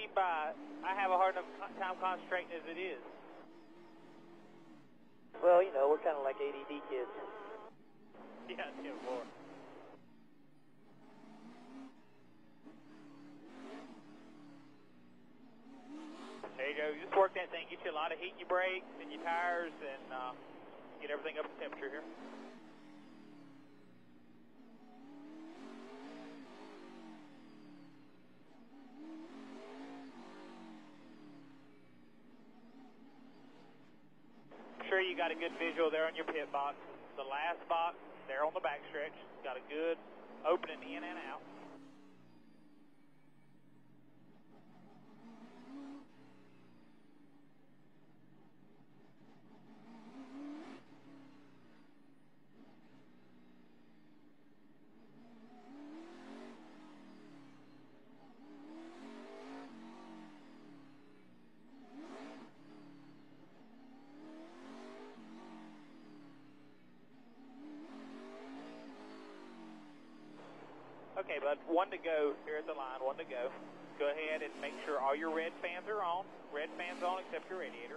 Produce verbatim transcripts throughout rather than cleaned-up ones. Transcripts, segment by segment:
speed by. I have a hard enough time concentrating as it is. Well, you know, we're kind of like A D D kids. Yeah, ten four. There you go. Just work that thing. Get you a lot of heat in your brakes and your tires, and uh, get everything up to temperature here. I'm sure you got a good visual there on your pit box. The last box there on the back stretch got a good opening in and out. Okay, bud, one to go here at the line, one to go. Go ahead and make sure all your red fans are on. Red fans on except your radiator.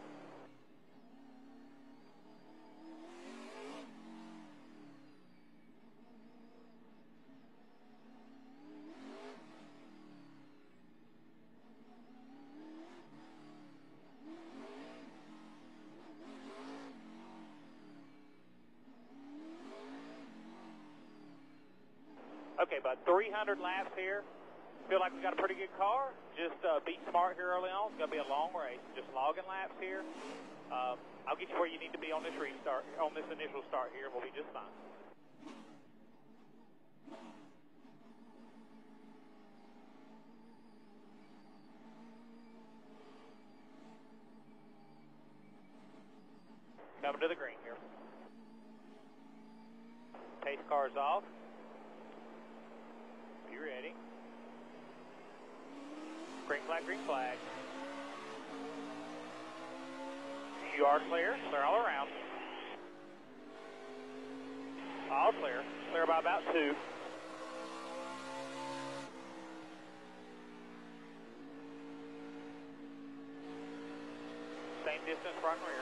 Okay, bud, three hundred laps here. Feel like we got a pretty good car. Just uh, be smart here early on. It's going to be a long race. Just logging laps here. Um, I'll get you where you need to be on this restart, on this initial start here, and we'll be just fine. Coming to the green here. Pace car's off. You ready? Green flag, green flag. You are clear. Clear all around. All clear. Clear by about two. Same distance front and rear.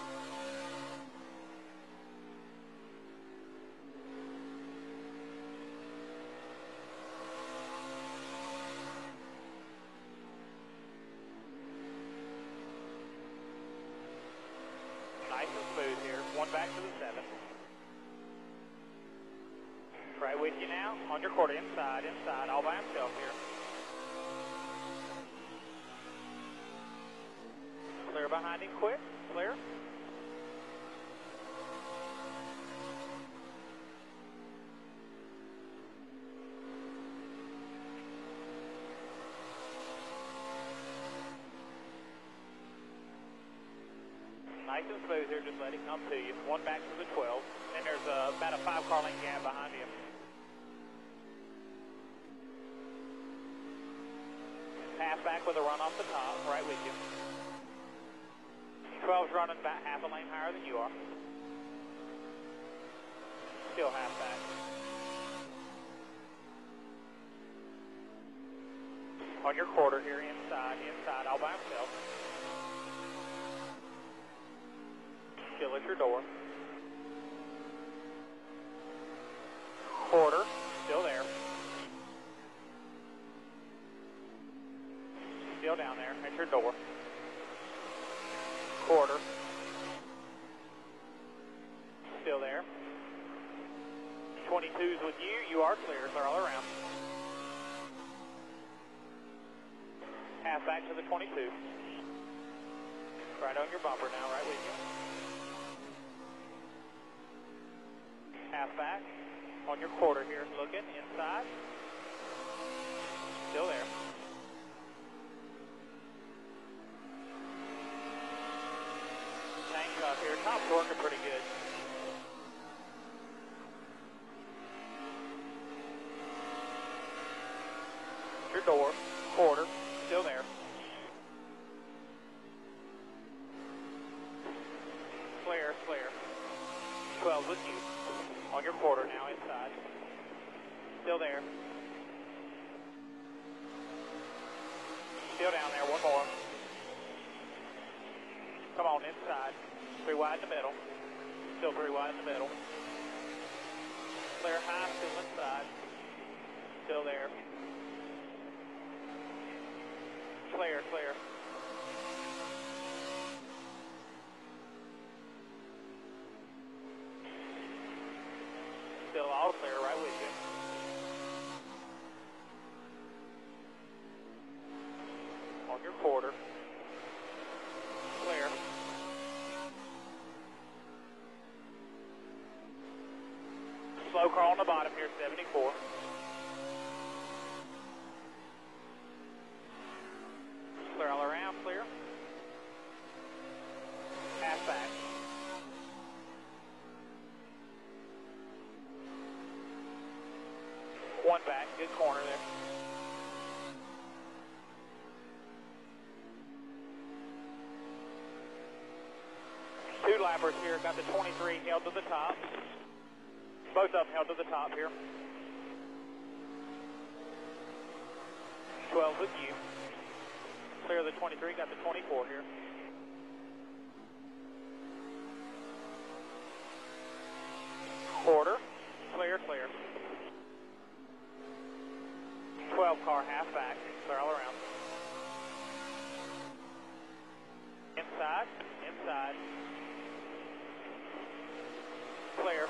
Nice and smooth here. One back to the seven. Right with you now. On your quarter, inside, inside, all by himself here. Clear behind him quick. Clear. Nice and smooth here, just let it come to you. One back to the twelve. Then there's uh, about a five car length gap behind him. Half back with a run off the top, right with you. twelve's running about half a lane higher than you are. Still half back. On your quarter here, inside, inside, all by himself. Still at your door. Quarter, still there. Still down there at your door. Quarter. Still there. twenty-two's with you. You are clear. They're all around. Half back to the twenty-two. Right on your bumper now, right with you. Half back. On your quarter here, looking inside. Still there. Tank up here. Top's working pretty good. Your door, quarter, still there. Clear, clear. twelve with you. On your quarter now, inside. Still there. Still down there, one more. Come on, inside. Three wide in the middle. Still three wide in the middle. Clear high, still inside. Still there. Clear, clear. Still all clear, right with you. On your quarter. Clear. Slow car on the bottom here, seventy-four. Clear all around, clear. Half back. One back, good corner there. Two lappers here, got the twenty-three held to the top. Both of them held to the top here. twelve with you. Clear the twenty-three, got the twenty-four here. Quarter, clear, clear. twelve car, half back, clear all around. Inside, inside. Clear.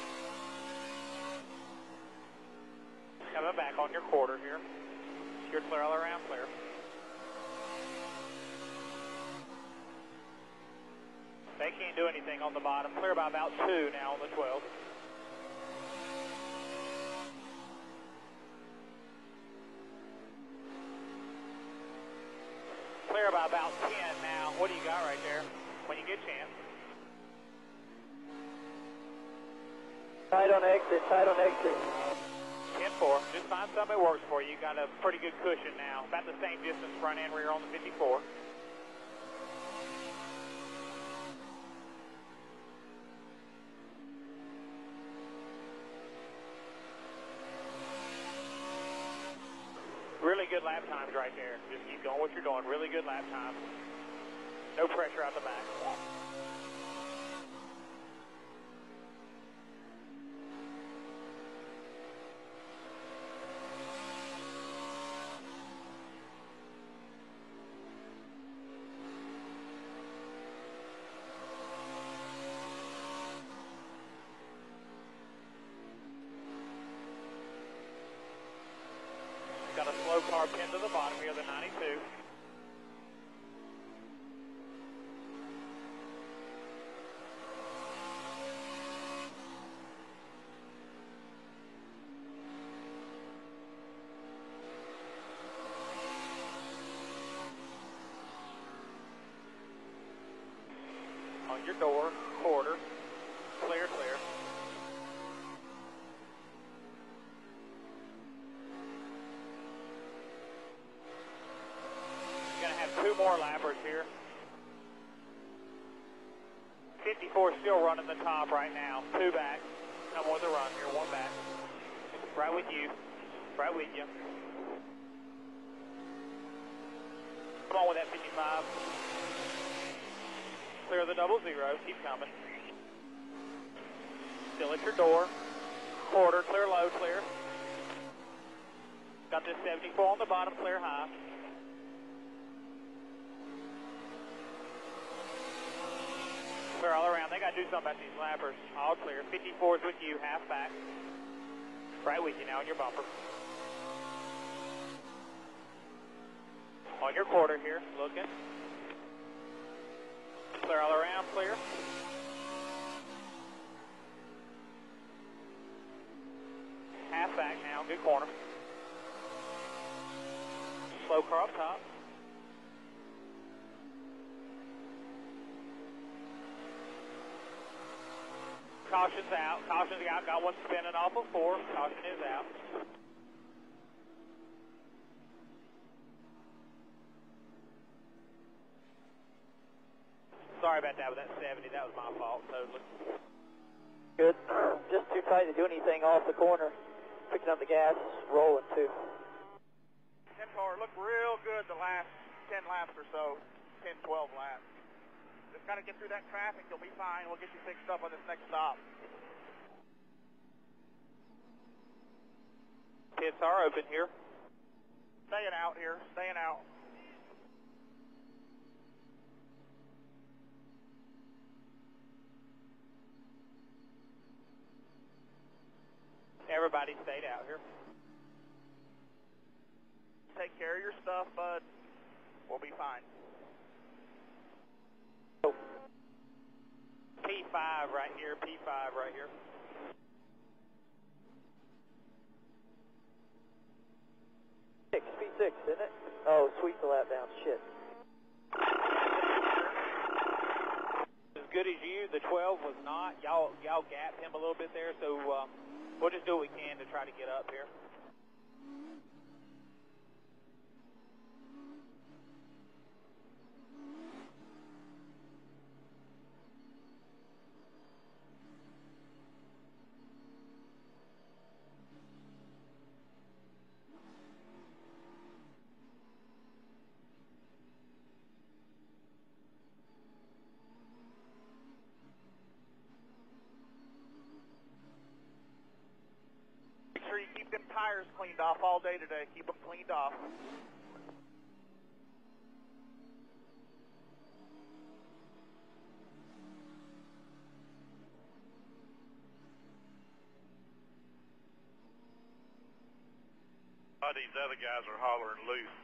Coming back on your quarter here. You're clear all around, clear. They can't do anything on the bottom. Clear by about two now on the twelve. Clear by about ten now. What do you got right there when you get a chance? Tight on exit, tight on exit. ten four. Just find something that works for you. You got a pretty good cushion now. About the same distance front and rear on the fifty-four. Really good lap times right there. Just keep going what you're doing. Really good lap times. No pressure out the back. Got a slow car pinned to the bottom here, the ninety-two. On your door, quarter, clear, clear. Two more lappers here. fifty-four still running the top right now. Two back. Come with the run here. One back. Right with you. Right with you. Come on with that fifty-five. Clear the double zero. Keep coming. Still at your door. Quarter. Clear low. Clear. Got this seventy-four on the bottom. Clear high. Clear all around. They got to do something about these lappers. All clear. fifty-four is with you, half back. Right with you now on your bumper. On your quarter here, looking. Clear all around, clear. Half back now, good corner. Slow car up top. Caution's out. Caution's out. Got one spinning off of four. Caution is out. Sorry about that with that seventy. That was my fault totally. Good. Just too tight to do anything off the corner. Picking up the gas, rolling too. ten car. Looked real good the last ten laps or so, ten, twelve laps. Just got to get through that traffic. You'll be fine. We'll get you fixed up on this next stop. Pits are open here. Staying out here. Staying out. Everybody stayed out here. Take care of your stuff, bud. We'll be fine. P five right here, P five right here. Six, P six, isn't it? Oh, sweet the lap down. Shit. As good as you, the twelve was not. Y'all y'all gapped him a little bit there, so uh, we'll just do what we can to try to get up here. Make sure you keep them tires cleaned off all day today. Keep them cleaned off. A lot of these other guys are hollering loose.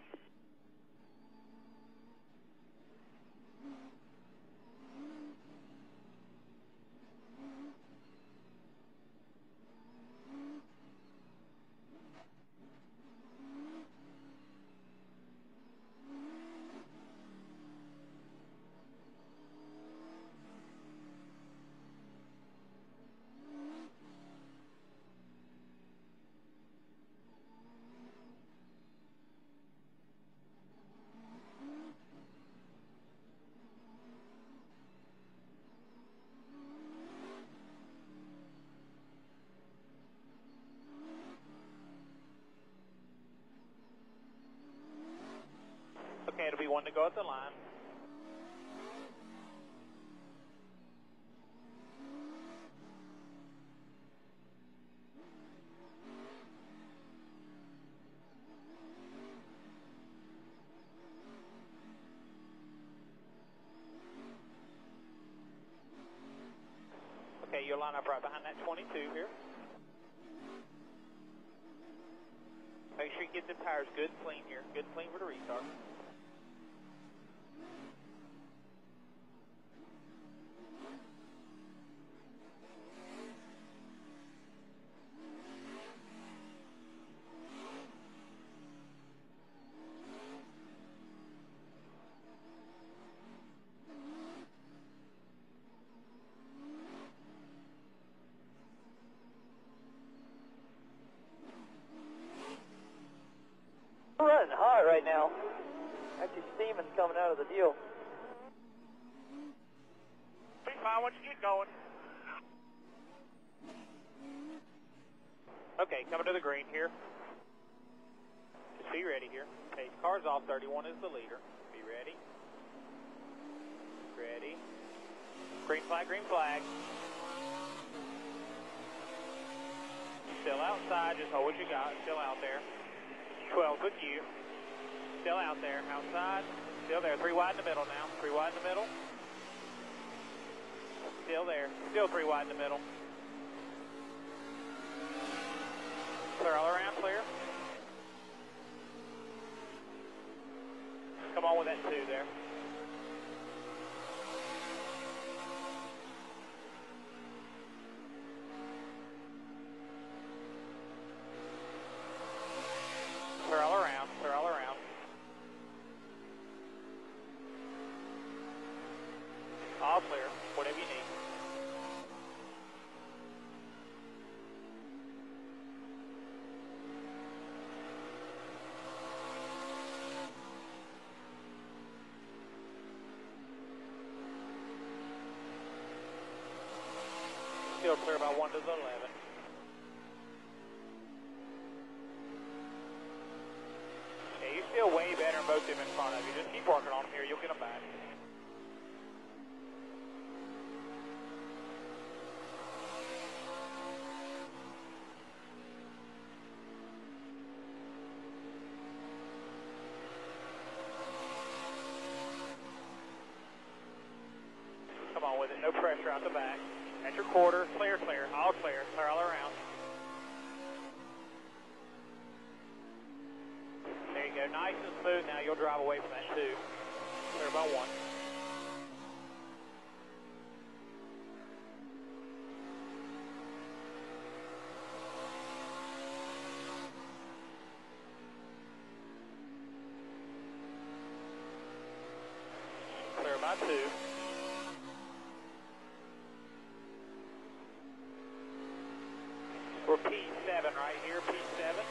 Okay, it'll be one to go at the line. Okay, you'll line up right behind that twenty-two here. Make sure you get the tires good and clean here. Good and clean for the restart. We're running hot right now. Actually, steaming's coming out of the deal. Be fine once you get going. Okay, coming to the green here. Just be ready here. Okay, car's off. thirty-one is the leader. Be ready. Ready. Green flag, green flag. Still outside. Just hold what you got. Still out there. twelve with you. Still out there. Outside. Still there. Three wide in the middle now. Three wide in the middle. Still there. Still three wide in the middle. Clear all around. Clear. Come on with that two there. Clear all around. Clear all around. All clear. Whatever you need. Still clear by one to the eleven. feel way better in both of them in front of you. Just keep working on them here. You'll get them back. Come on with it. No pressure out the back. At your quarter. Clear, clear. All clear. Clear all around. There you go. Nice and smooth. Now you'll drive away from that two. Clear by one. Clear by two. We're P seven right here, P seven.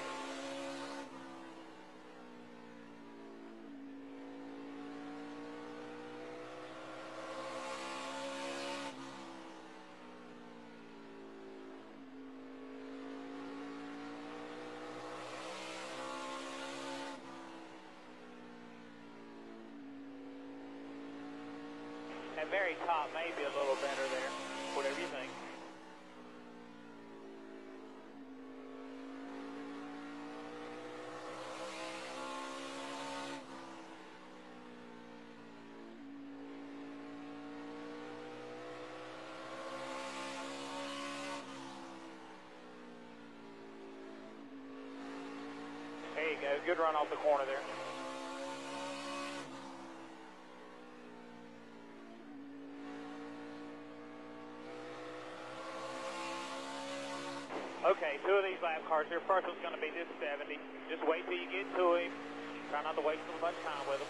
That very top may be a little better there, whatever you think. There you go. Good run off the corner there. Okay, two of these lap cars here. First one's going to be this seventy. Just wait till you get to him. Try not to waste too much time with him.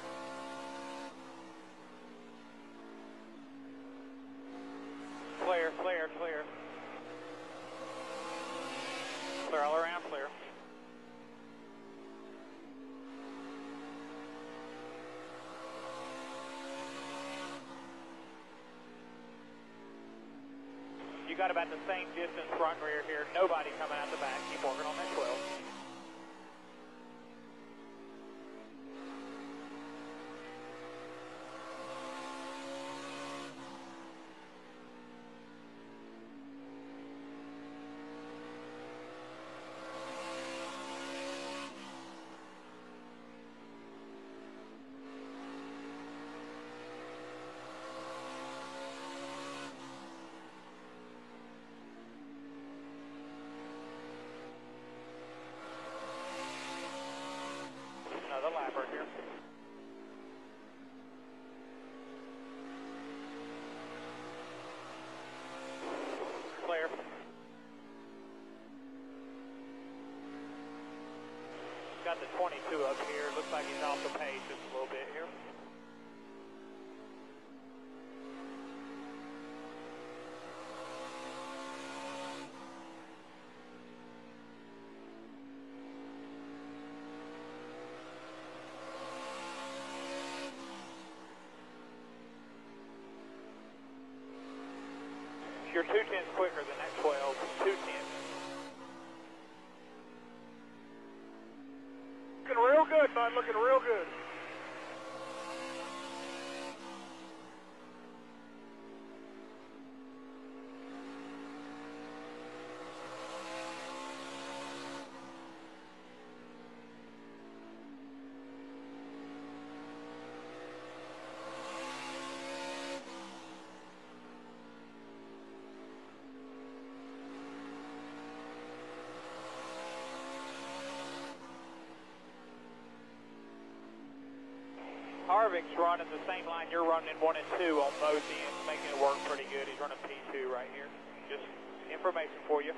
Clear, clear, clear. Clear all around, clear. You got about the same distance front and rear here. Nobody coming out the back. Keep working on that twelve. Another lap right here. Clear. Got the twenty-two up here. Looks like he's off the pace just a little bit here. You're two tenths quicker than that twelve. Two tenths. Looking real good, bud. Looking real good. Harvick's running the same line you're running in one and two on both ends, making it work pretty good. He's running P two right here. Just information for you.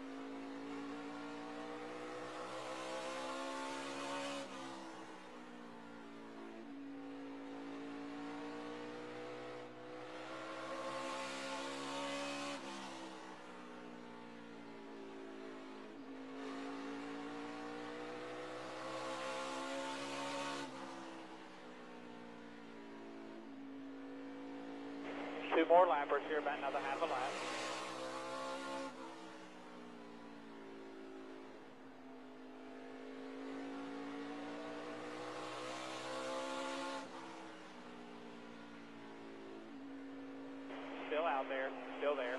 Two more lappers here, about another half a lap. there, still there.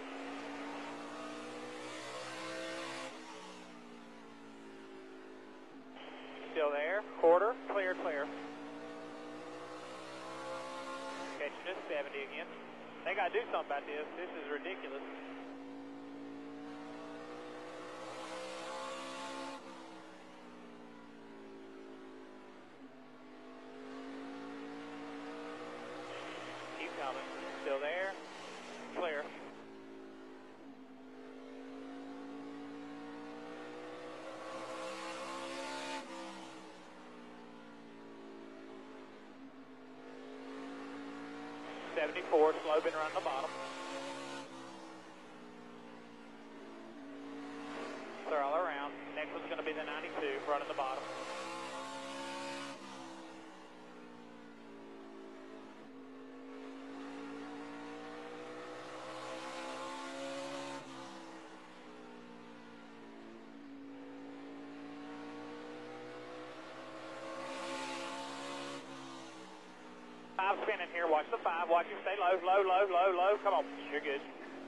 Still there, quarter, clear, clear. Catching us seventy again. They gotta do something about this. This is ridiculous. Keep coming. Still there. Clear. seventy-four, slow been around the bottom. Clear all around. Next one's going to be the ninety-two, running the bottom. Five spinning here. Watch the five. Watch you stay low, low, low, low, low. Come on. You're good.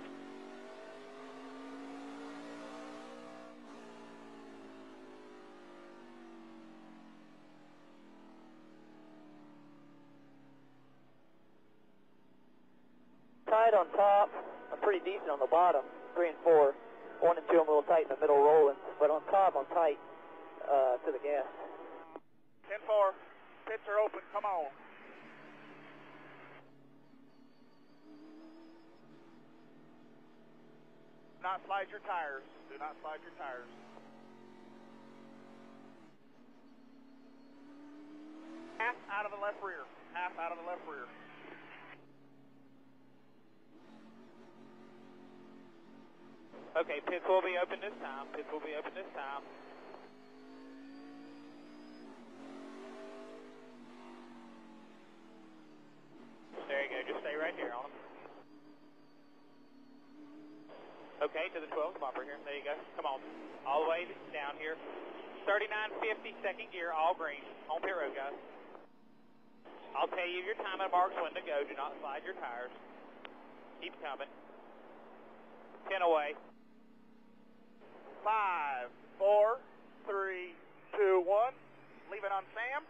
Tight on top. I'm pretty decent on the bottom. Three and four. One and two, I'm a little tight in the middle rolling. But on top, I'm tight uh, to the gas. ten four. Pits are open. Come on. Do not slide your tires. Do not slide your tires. Half out of the left rear. Half out of the left rear. Okay, pits will be open this time. Pits will be open this time. There you go. Just stay right here on them. Okay, to the twelve bumper here. There you go. Come on. All the way down here. thirty-nine fifty, second gear, all green. On pit road, guys. I'll tell you your time and marks when to go. Do not slide your tires. Keep coming. ten away. Five, four, three, two, one. Leave it on Sam.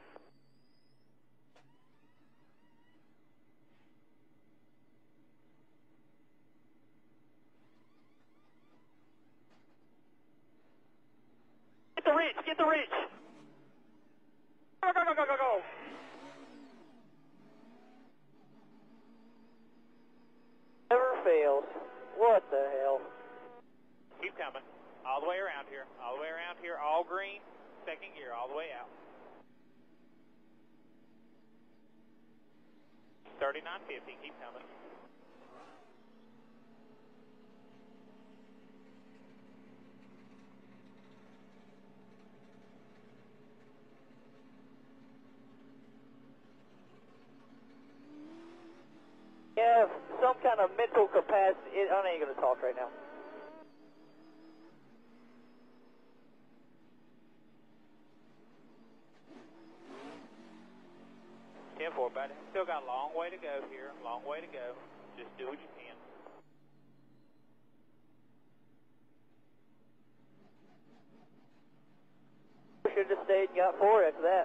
Get the reach, get the reach. Go, go, go, go, go, go. Never fails. What the hell? Keep coming. All the way around here. All the way around here. All green. Second gear. All the way out. thirty-nine fifty. Keep coming. You have some kind of mental capacity. I ain't going to talk right now. ten four, buddy. Still got a long way to go here. Long way to go. Just do what you can. Should have stayed and got four after that.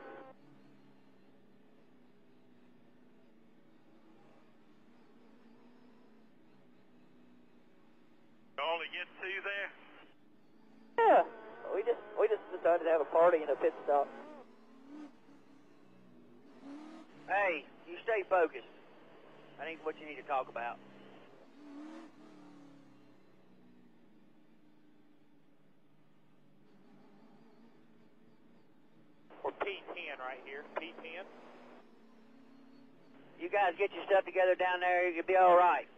You only get two there? Yeah, we just we just decided to have a party and a pit stop. Hey, you stay focused. That ain't what you need to talk about. We're P ten right here. P ten. You guys get your stuff together down there, you'll be all right.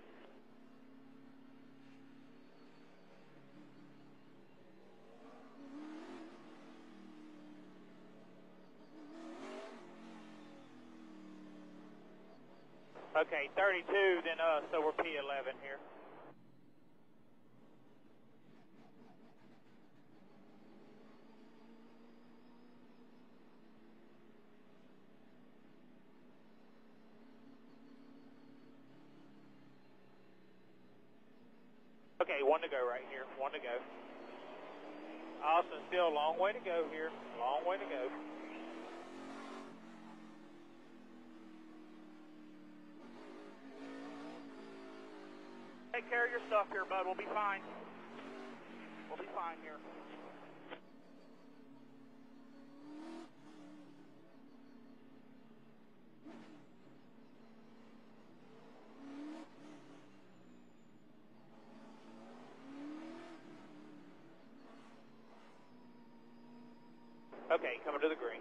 Okay, thirty-two, then us, so we're P eleven here. Okay, one to go right here. One to go. Austin, still a long way to go here. Long way to go. Take care of your stuff here, bud. We'll be fine. We'll be fine here. Okay, coming to the green.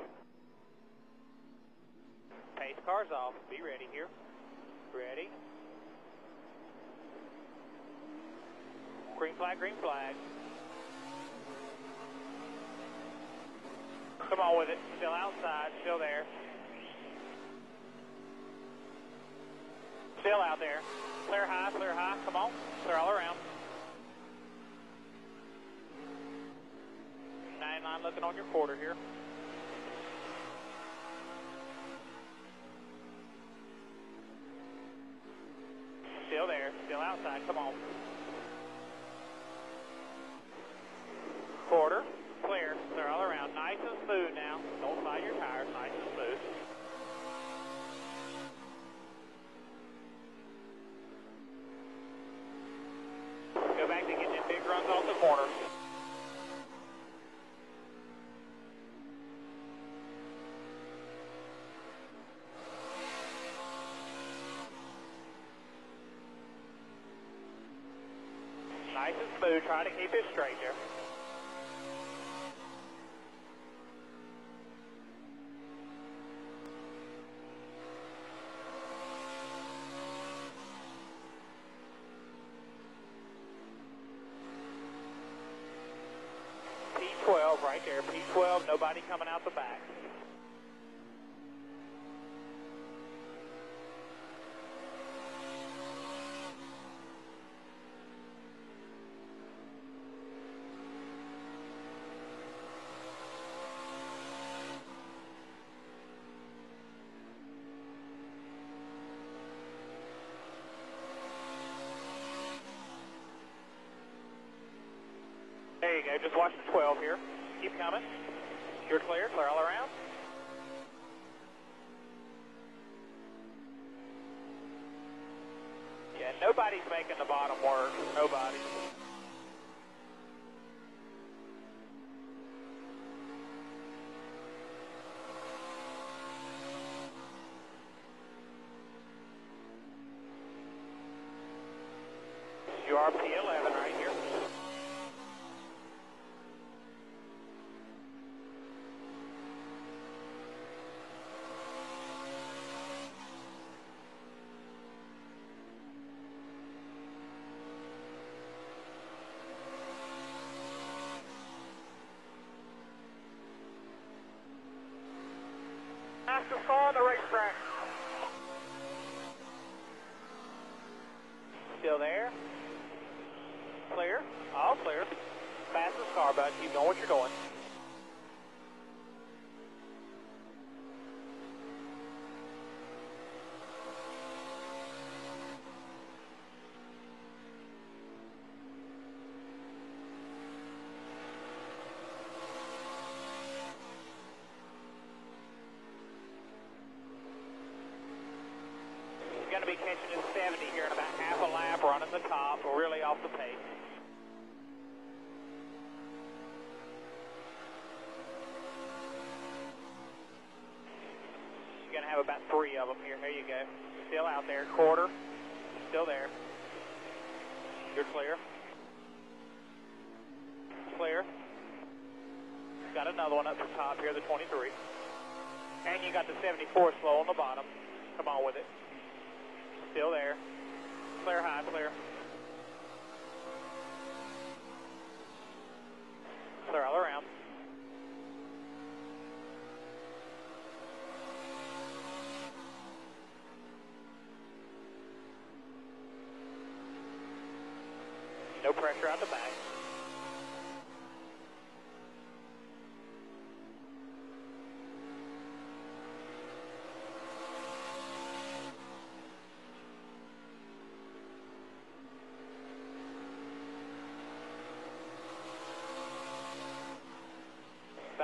Pace car's off. Be ready here. Ready. Green flag, green flag. Come on with it. Still outside. Still there. Still out there. Clear high, clear high. Come on. Clear all around. ninety-nine looking on your quarter here. Still there. Still outside. Come on. Quarter. Clear. Clear all around. Nice and smooth now. Don't slide your tires. Nice and smooth. Go back to getting them big runs off the corner. Nice and smooth. Try to keep it straight there. P twelve right there. P twelve, nobody coming out the back. There you go, just watch the twelve here. Keep coming. You're clear, clear all around. Yeah, nobody's making the bottom work. Nobody. U R P eleven right here. Fastest car on the racetrack. Still there. Clear. All clear. Fastest car, bud. Keep going what you're doing. He's going to be catching his seventy here in about half a lap, running the top, really off the pace. You're going to have about three of them here. Here you go. Still out there. Quarter. Still there. You're clear. Clear. Got another one up the top here, the twenty-three. And you got the seventy-four slow on the bottom. Come on with it. Still there. Clear high, clear. Clear all around. No pressure out the back.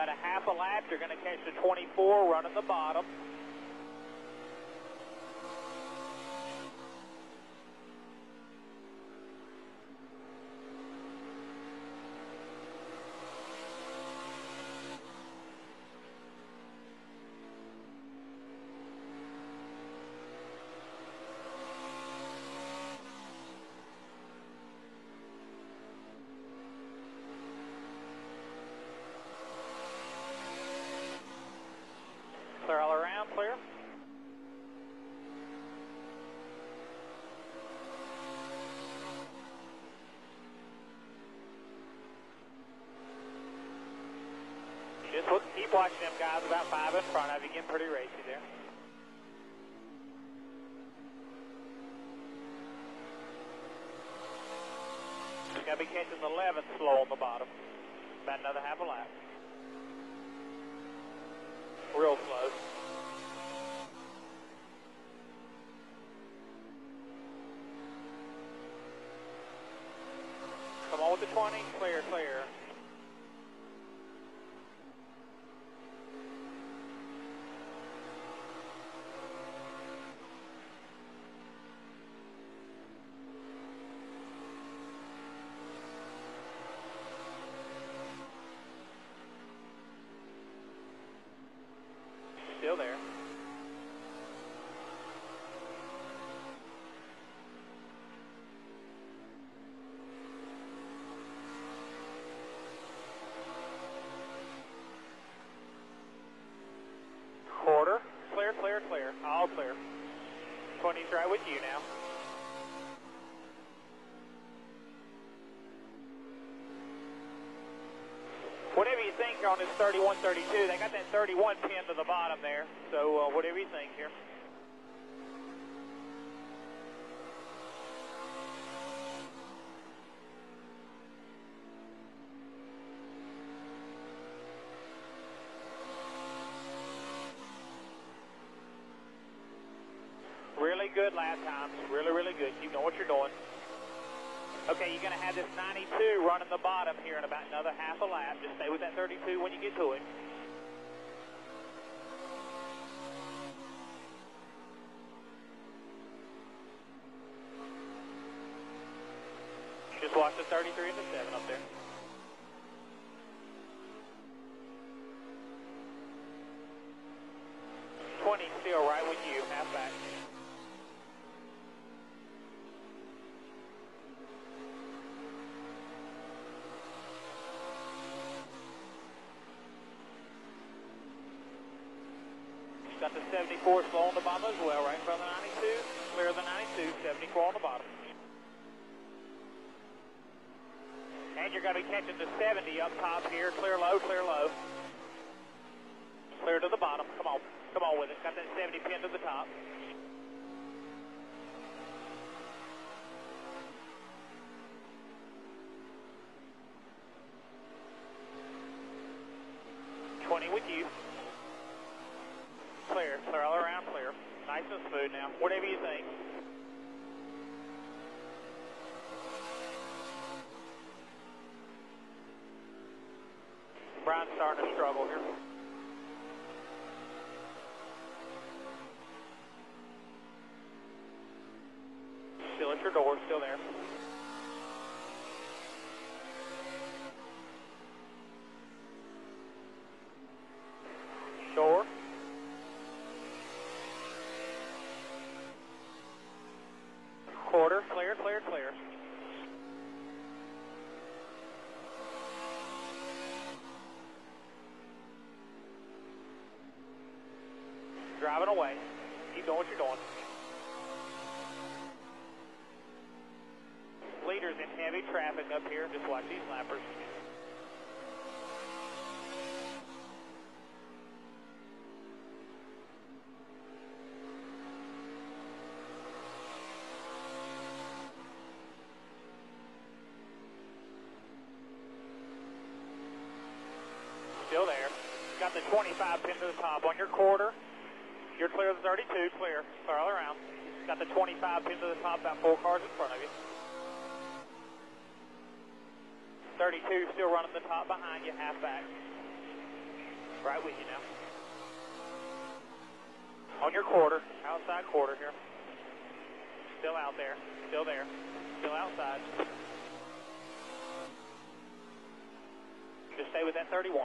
about a half a lap. You're going to catch the twenty-four running the bottom. Clear all around, clear. Just look, keep watching them guys about five in front of you, getting pretty racy there. You're going to be catching the eleventh slow on the bottom. About another half a lap. Real slow. Come on with the twenty. Clear, clear. Still there. Quarter. Clear, clear, clear. All clear. twenty's right with you now. Whatever you think on this thirty-one thirty-two, they got that thirty-one pinned to the bottom there. So uh, whatever you think here. Really good lap times. Really, really good. You know what you're doing. Okay, you're going to have this ninety-two running the bottom here in about another half a lap. Just stay with that thirty-two when you get to it. Just watch the thirty-three and the seven up there. twenty still right with you, half back. Got the seventy-four slow on the bottom as well, right in front of the ninety-two. Clear the ninety-two, seventy-four on the bottom. And you're going to be catching the seventy up top here. Clear low, clear low. Clear to the bottom. Come on. Come on with it. Got that seventy pin to the top. twenty with you. Clear, clear all around, clear. Nice and smooth now. Whatever you think. Brian's starting to struggle here. Still at your door, still there. Shore. Quarter, clear, clear, clear. Driving away. Keep doing what you're doing. Leaders in heavy traffic up here. Just watch these lappers. Still there. Got the twenty-five pin to the top on your quarter. You're clear of the thirty-two, clear. Clear all around. Got the twenty-five pin to the top, about four cars in front of you. thirty-two still running the top behind you, half back. Right with you now. On your quarter, outside quarter here. Still out there, still there, still outside. Just stay with that thirty-one.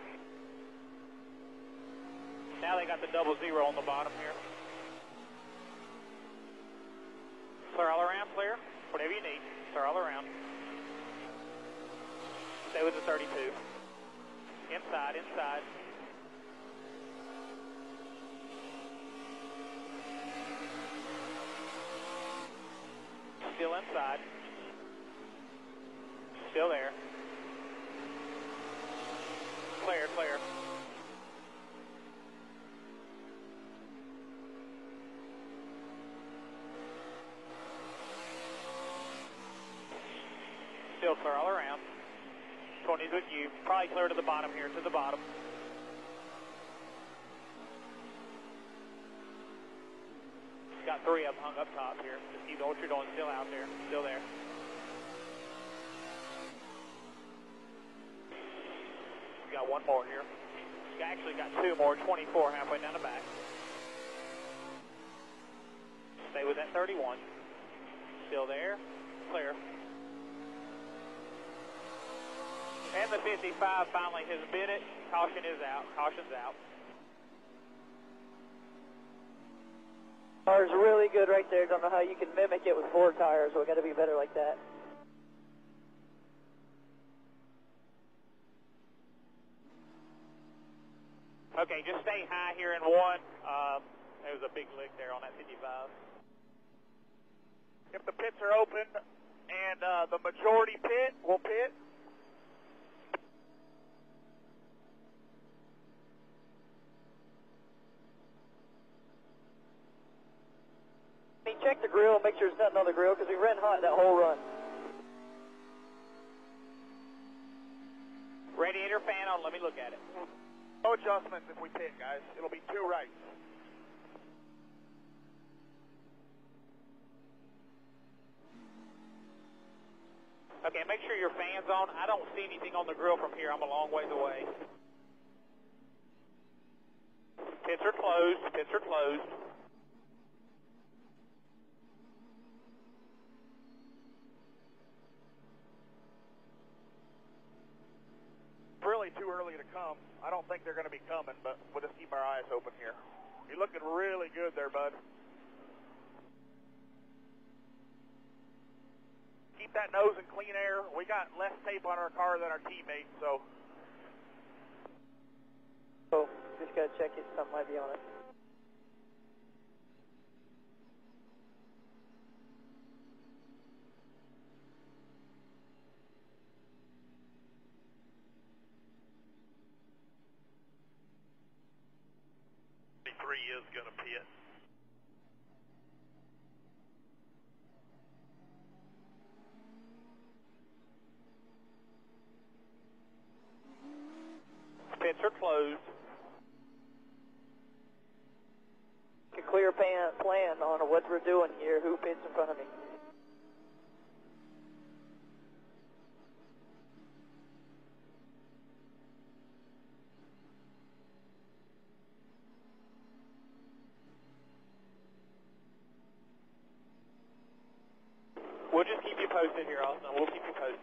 Now they got the double zero on the bottom here. Clear all around, clear. Whatever you need, clear all around. Stay with the thirty-two. Inside, inside. Still inside. Still there. Clear, clear. Still clear all around. twenty's with you. Probably clear to the bottom here, to the bottom. Got three of them hung up top here. Just keep doing what you're doing. Still out there. Still there. We got one more here. We actually got two more. twenty-four halfway down the back. Stay with that thirty-one. Still there. Clear. And the fifty-five finally has bit it. Caution is out. Caution's out. Car's really good right there. Don't know how you can mimic it with four tires. We got to be better like that. Okay, just stay high here in one. Um, there was a big lick there on that fifty-five. If the pits are open and uh, the majority pit will pit. Check the grill, make sure there's nothing on the grill, because we ran hot that whole run. Radiator fan on, let me look at it. No adjustments if we pit, guys. It'll be two rights. Okay, make sure your fan's on. I don't see anything on the grill from here. I'm a long ways away. Pits are closed. Pits are closed. Really too early to come. I don't think they're going to be coming, but we'll just keep our eyes open here. You're looking really good there, bud. Keep that nose in clean air. We got less tape on our car than our teammates, so. Oh, just got to check it. Something might be on it. Three is going to pit. Pits are closed. A clear plan, plan on what we're doing here. Who pits in front of me? We'll just keep you posted here, Austin. We'll keep you posted.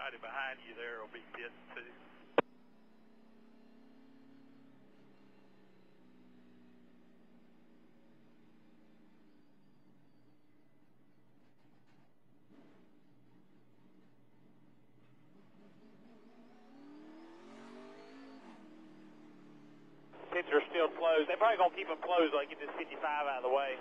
everybody behind you there will be pitting too. Pits are still closed. They're probably going to keep them closed so they get this fifty-five out of the way.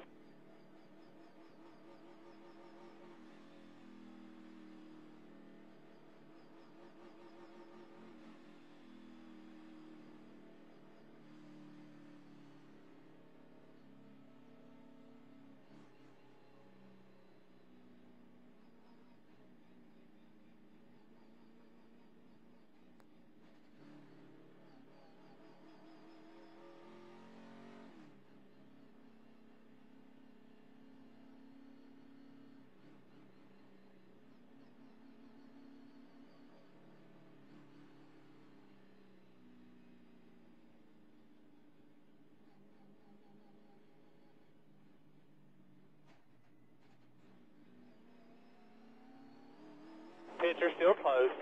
Pits are still closed.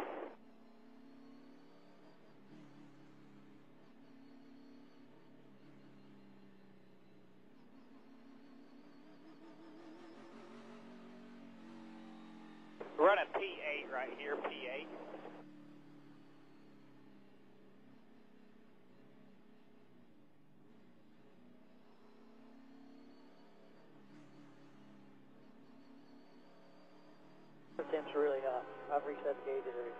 We're running P eight right here, P eight. The temps are really hot. I've reset the gauges already.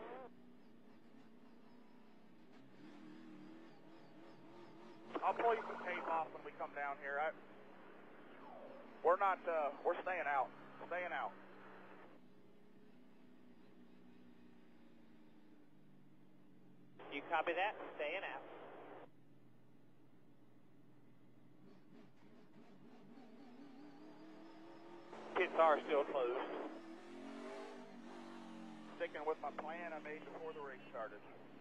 I'll pull you some tape off when we come down here. I, we're not, uh, we're staying out. Staying out. You copy that? Staying out. Pits are still closed. Sticking with my plan I made before the race started.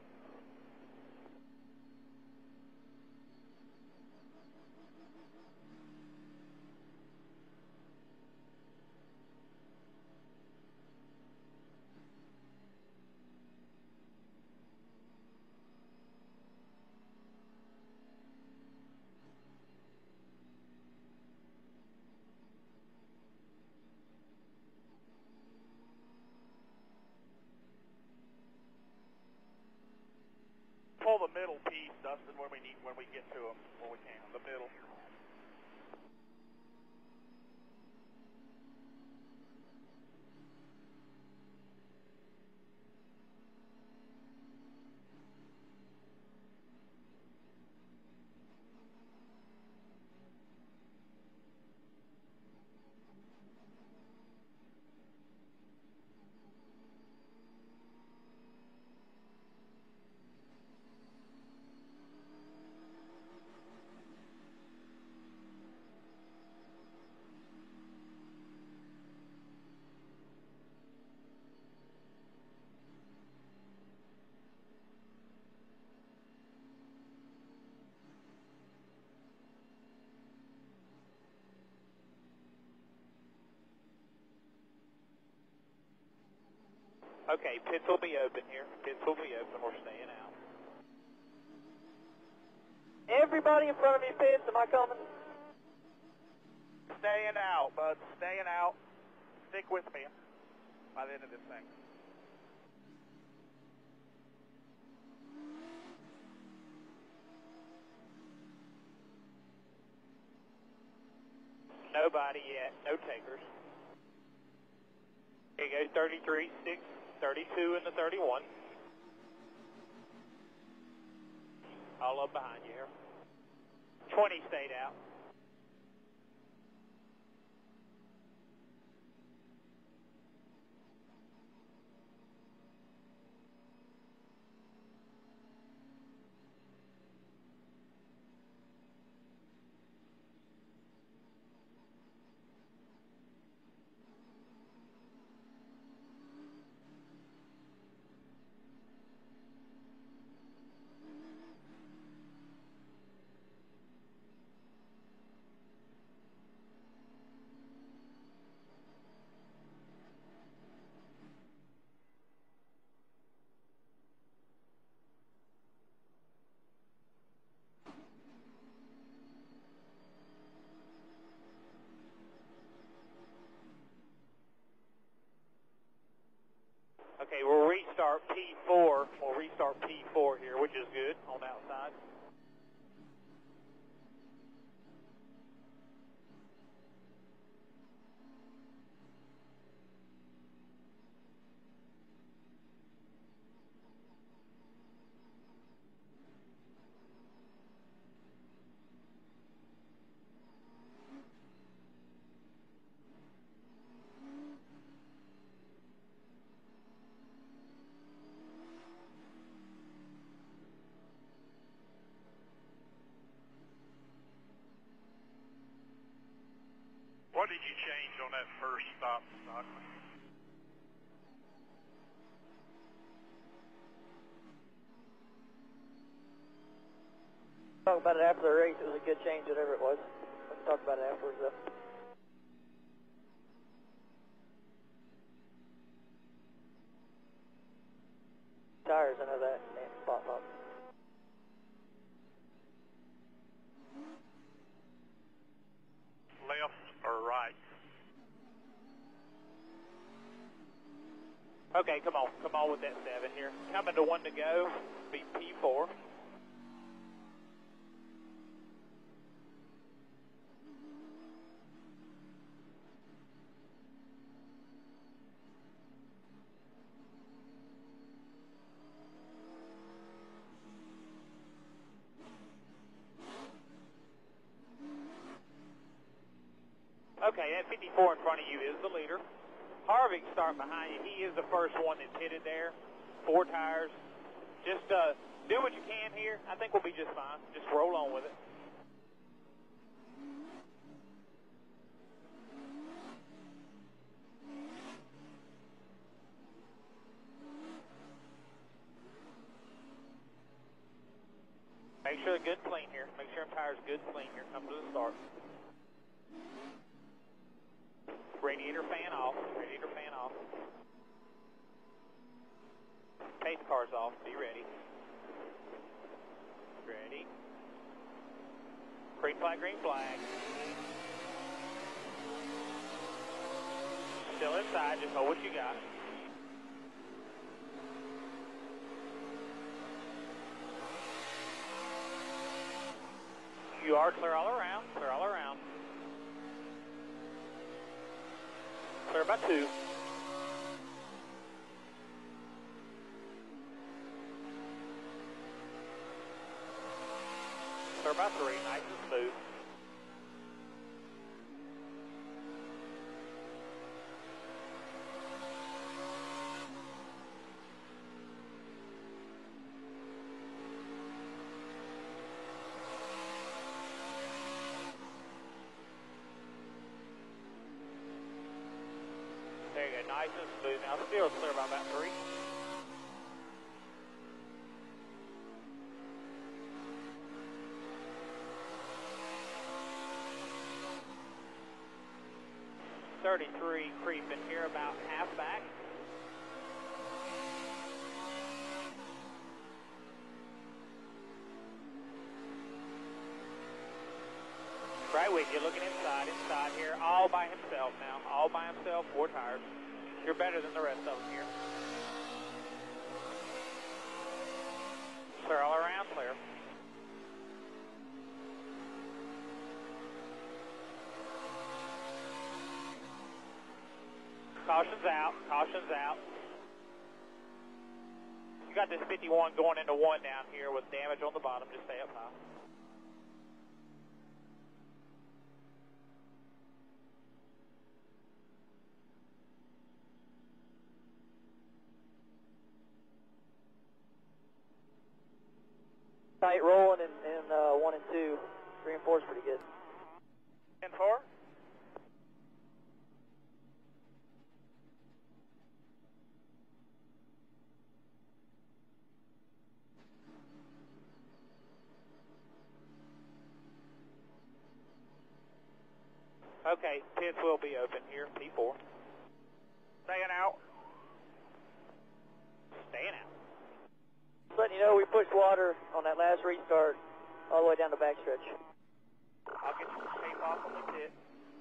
Pull the middle piece, Dustin, when we need, when we get to them, when we can. The middle. Okay, pits will be open here. Pits will be open. We're staying out. Everybody in front of me, Pits, am I coming? Staying out, bud. Staying out. Stick with me by the end of this thing. Nobody yet. No takers. Here goes thirty-three, six, thirty-two, and the thirty-one. All up behind you here. twenty stayed out. did you change on that first stop, Stockman? Talk about it after the race. It was a good change, whatever it was. We can talk about it afterwards, though. Tires, I know that. And spot pump. Left or right? Okay, come on. Come on with that seven here. Coming to one to go. Be P four. Okay, that fifty-four in front of you is the leader. Harvick starting behind you. He is the first one that's hit it there. Four tires. Just uh, do what you can here. I think we'll be just fine. Just roll on with it. Make sure they're good and clean here. Make sure the tire's good and clean here. Come to the start. Radiator fan off. Radiator fan off. Pace car's off. Be ready. Ready. Green flag, green flag. Still inside. Just hold what you got. You are clear all around. Clear all around. Clear by two. Clear by three. Nice and smooth. There you go, nice and smooth. Now still clear by about three. thirty-three creeping here, about half back. Right with you, looking inside, inside here, all by himself now, all by himself, four tires. You're better than the rest of them here. Clear all around, clear. Caution's out, caution's out. You got this fifty-one going into one down here with damage on the bottom, just stay up high. Tight rolling in, in uh, one and two. Three and four is pretty good. ten four? Okay, pits will be open here, P four. Staying out. Staying out. Just letting you know, we pushed water on that last restart all the way down the backstretch. I'll get you the tape off on the pit.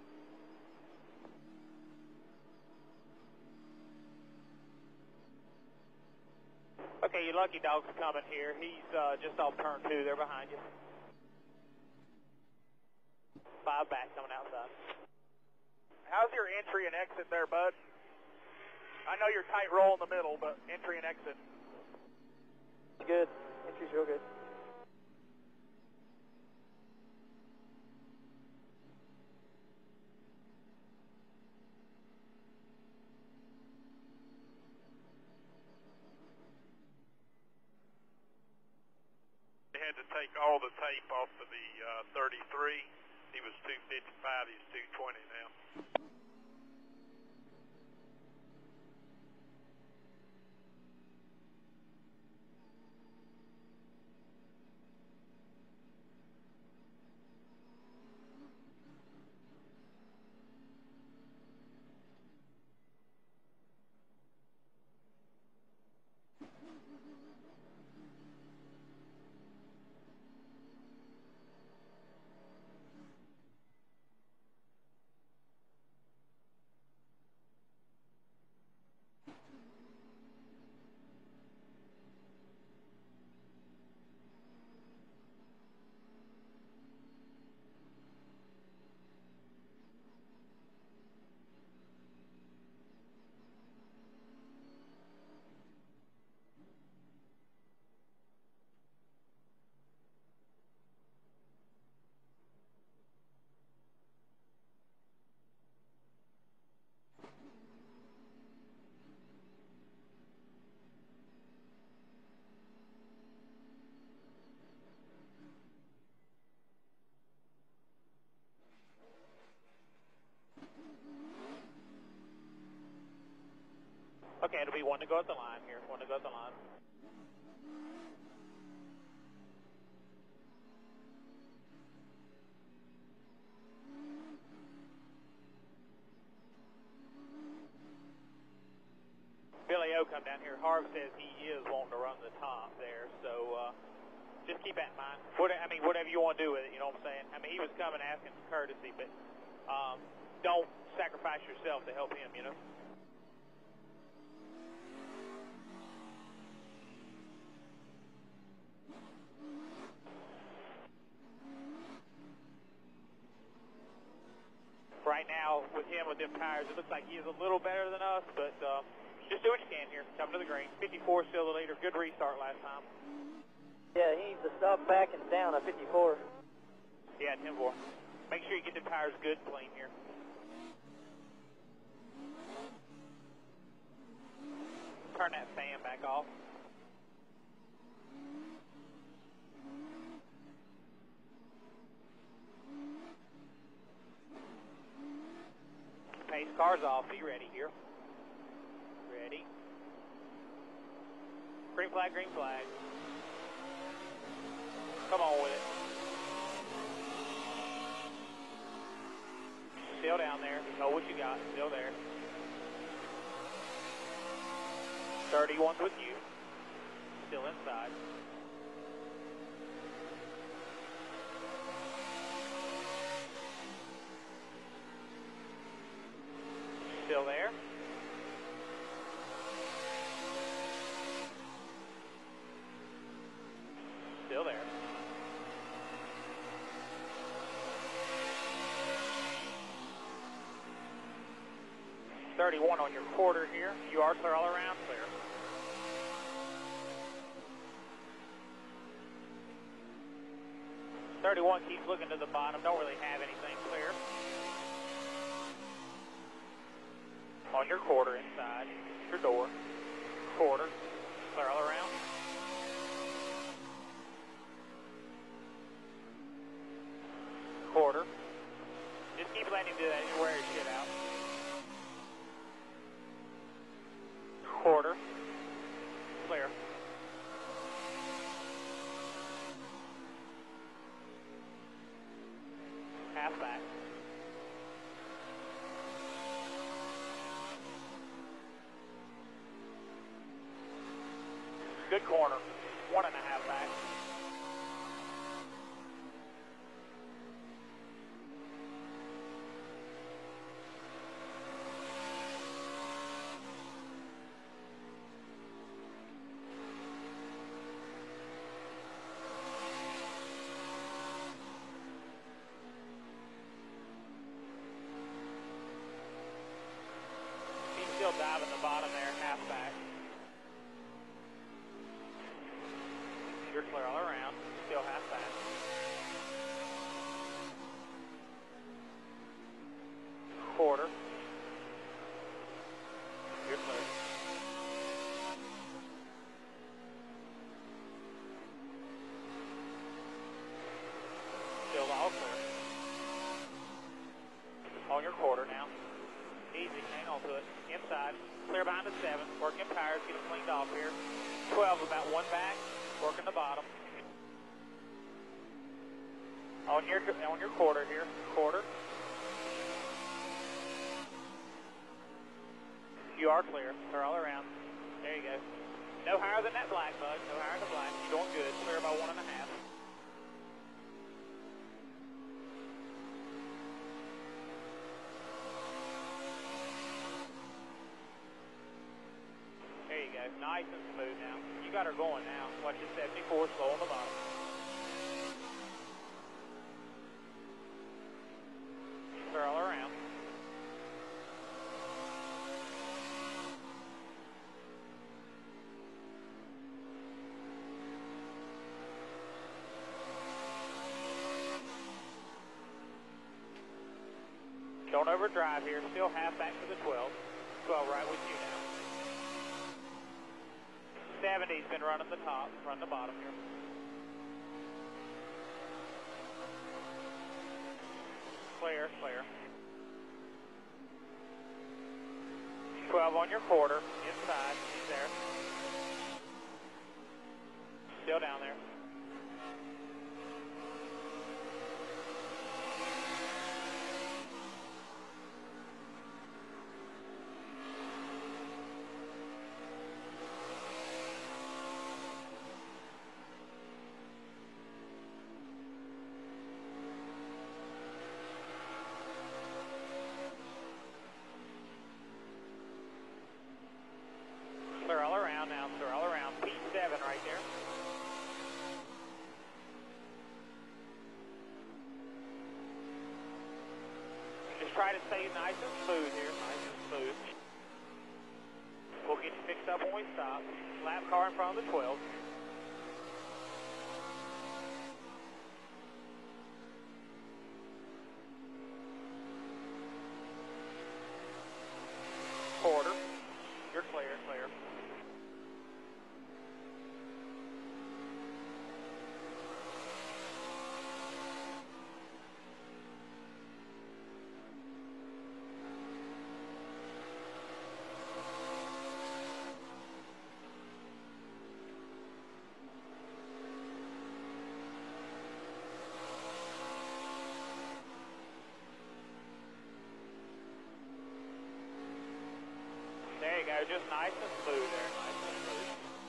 Okay, your lucky dog's coming here. He's uh, just off turn two. They're behind you. Five back coming outside. How's your entry and exit there, bud? I know you're tight roll in the middle, but entry and exit. It's good. Entry's real good. They had to take all the tape off of the uh, thirty-three He was two fifty-five, he's two twenty now. Okay, it'll be one to go at the line here. One to go at the line. Billy O come down here. Harv says he is wanting to run the top there, so uh, just keep that in mind. What, I mean, whatever you want to do with it, you know what I'm saying? I mean, he was coming asking for courtesy, but um, don't sacrifice yourself to help him, you know? Right now, with him, with them tires, it looks like he is a little better than us, but uh, just do what you can here. Come to the green. fifty-four still the leader. Good restart last time. Yeah, he needs to stop backing down at fifty-four. Yeah, ten four. Make sure you get the tires good and clean here. Turn that fan back off. Pace car's off. Be ready here. Ready. Green flag, green flag. Come on with it. Still down there. Know what you got. Still there. thirty-one's with you. Still inside. Still there. Still there. thirty-one on your quarter here. You are clear all around, clear. thirty-one keeps looking to the bottom. Don't really have anything clear. On your quarter inside, your door, quarter, clear all around. Quarter. Just keep letting him do that. He'll wear his shit out. Quarter. Clear. Half back. Good corner. One and a half back. He's still diving the bottom there, half back. You're clear all around, still half back. Quarter. You're clear. Still all clear. your quarter now. Easy, hang on to it. Inside, clear behind the seven, working tires, get them cleaned off here. twelve, about one back, working the bottom. On your, on your quarter here, quarter. You are clear, clear all around. There you go. No higher than that black, bud, no higher than the black. You're doing good, clear by one and a half. There you go, nice and smooth now. You got her going now. Watch this seventy-four, slow on the bottom. Clear all around. Don't overdrive here. Still half back to the twelve. twelve right with you now. seventy's been running the top, run the bottom here. Clear, clear. twelve on your quarter, inside, he's there. Still down there. Clear all around now, clear all around. P seven right there. Just try to stay nice and smooth here, nice and smooth. We'll get you fixed up when we stop. Lap car in front of the twelve. Quarter. You're clear, clear. There you go, just nice and smooth there, nice and smooth.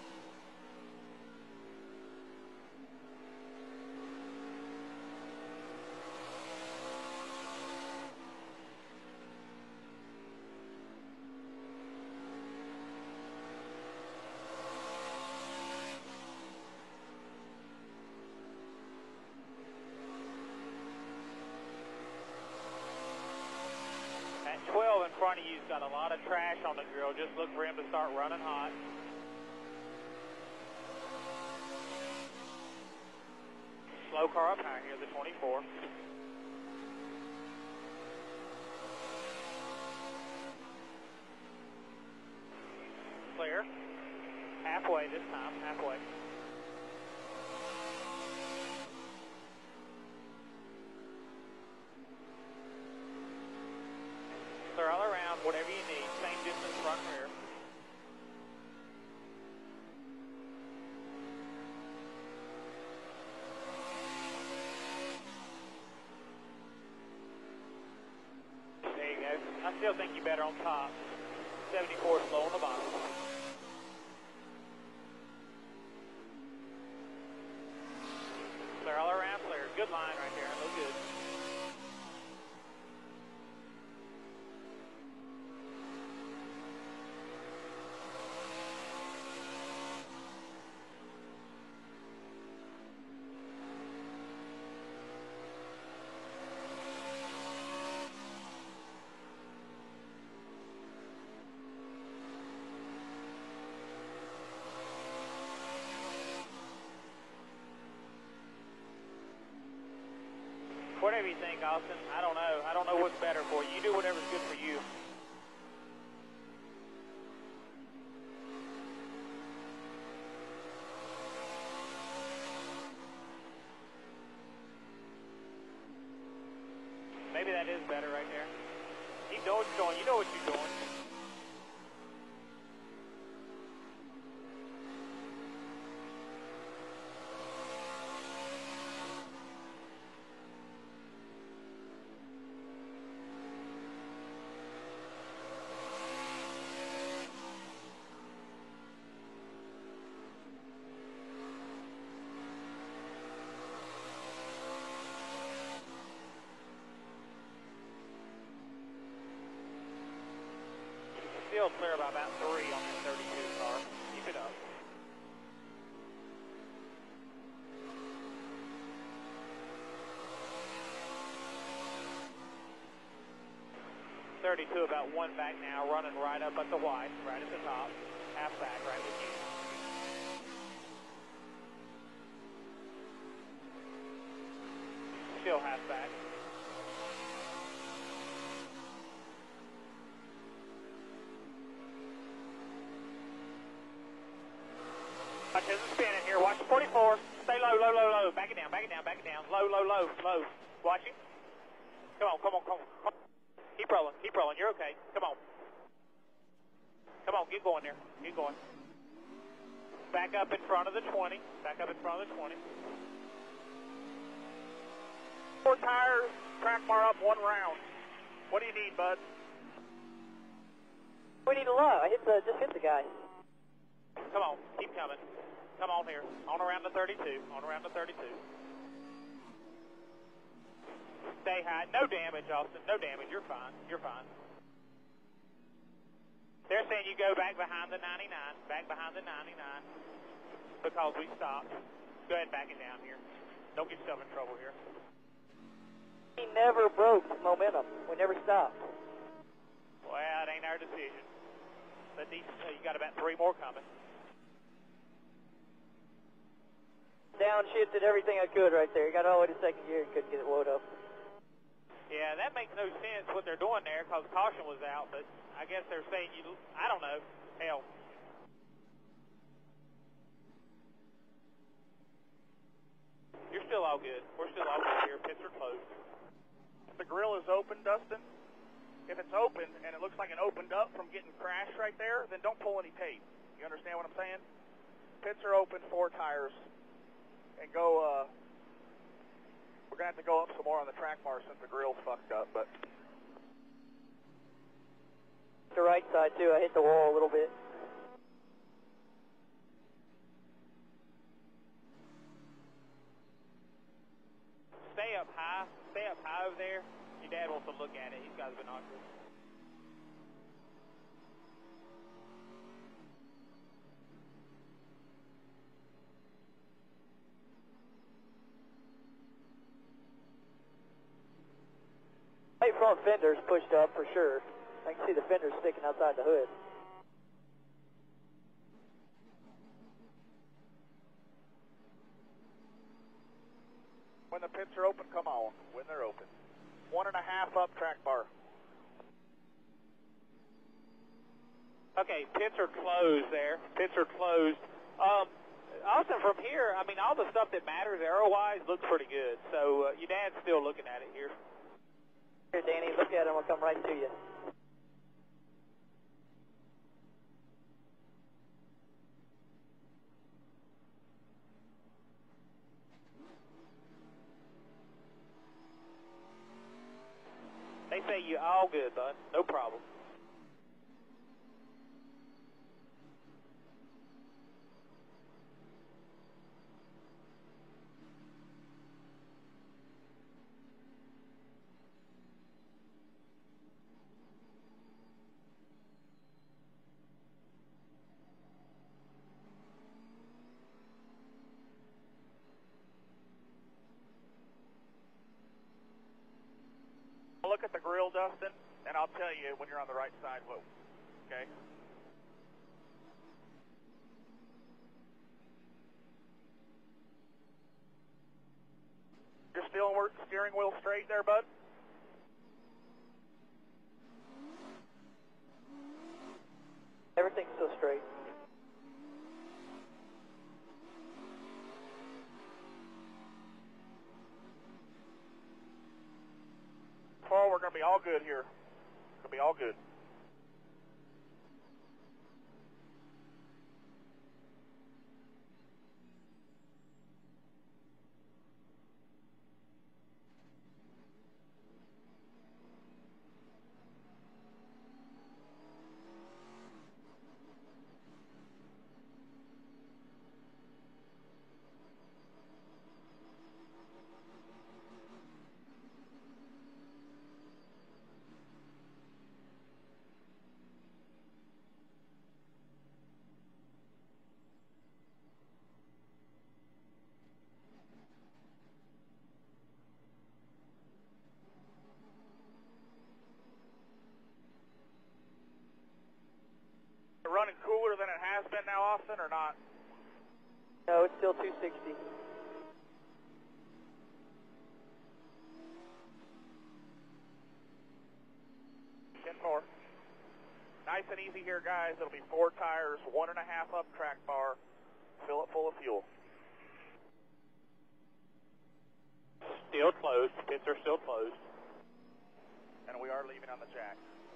That twelve in front of you's got a lot of trash on the grill. Just look for him to start running hot. Slow car up high here, the twenty-four. Clear. Halfway this time, halfway. Clear all around, whatever you need. Same distance front and rear. There you go. I still think you're better on top. seventy-four slow on the bottom. Clear all around, clear. Good line right there. Look good. Whatever you think, Austin. I don't know. I don't know what's better for you. You do whatever's good for you. Maybe that is better right there. Keep doing what you're doing. You know what you're doing. Still clear by about three on this thirty-two car. Keep it up. thirty-two about one back now, running right up at the white, right at the top. Half back, right with you. Still half back. Watch this is spinning here. Watch forty-four. Stay low, low, low, low. Back it down, back it down, back it down. Low, low, low, low. Watching. Come on, come on, come on. Keep rolling, keep rolling. You're okay. Come on. Come on, get going there. Get going. Back up in front of the twenty. Back up in front of the twenty. Four tires, track bar up one round. What do you need, bud? We need a lot. I hit the, just hit the guy. Come on, keep coming. Come on here. On around the thirty-two. On around the thirty-two. Stay high. No damage, Austin. No damage. You're fine. You're fine. They're saying you go back behind the ninety-nine. Back behind the ninety-nine. Because we stopped. Go ahead and back it down here. Don't get yourself in trouble here. He never broke momentum. We never stopped. Well, it ain't our decision. But these, uh, you got about three more coming. Downshifted everything I could right there. Got all the way to second gear and couldn't get it loaded up. Yeah, that makes no sense what they're doing there because caution was out, but I guess they're saying you, I don't know, hell. You're still all good. We're still all good here. Pits are closed. The grill is open, Dustin. If it's open and it looks like it opened up from getting crashed right there, then don't pull any tape. You understand what I'm saying? Pits are open, four tires. And go, uh, we're going to have to go up some more on the track bar since the grill's fucked up, but. The right side, too. I hit the wall a little bit. Stay up high. Stay up high over there. Your dad wants to look at it. He's got his binoculars. Right front fender's pushed up for sure. I can see the fenders sticking outside the hood. When the pits are open, come on. When they're open. One and a half up track bar. Okay, pits are closed there. Pits are closed. Um, Austin, from here, I mean, all the stuff that matters aero-wise looks pretty good. So uh, your dad's still looking at it here. Here, Danny, look at him. I'll come right to you. They say you all good, bud. No problem. Look at the grill, Dustin, and I'll tell you when you're on the right side. Whoa. Okay? You're still work steering wheel straight there, bud? Everything's still straight. Paul, we're going to be all good here. The be all good. Running cooler than it has been now, Austin, or not? No, it's still two sixty. ten four. Nice and easy here, guys. It'll be four tires, one and a half up track bar. Fill it full of fuel. Still closed. Pits are still closed. And we are leaving on the jack.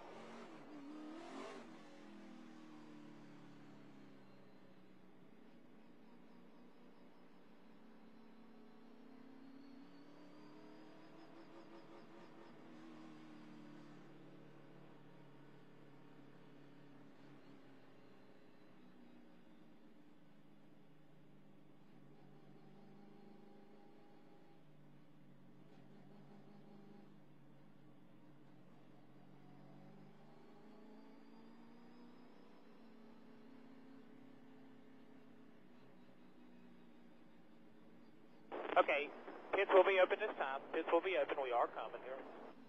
Okay, pits will be open this time. Pits will be open. We are coming here.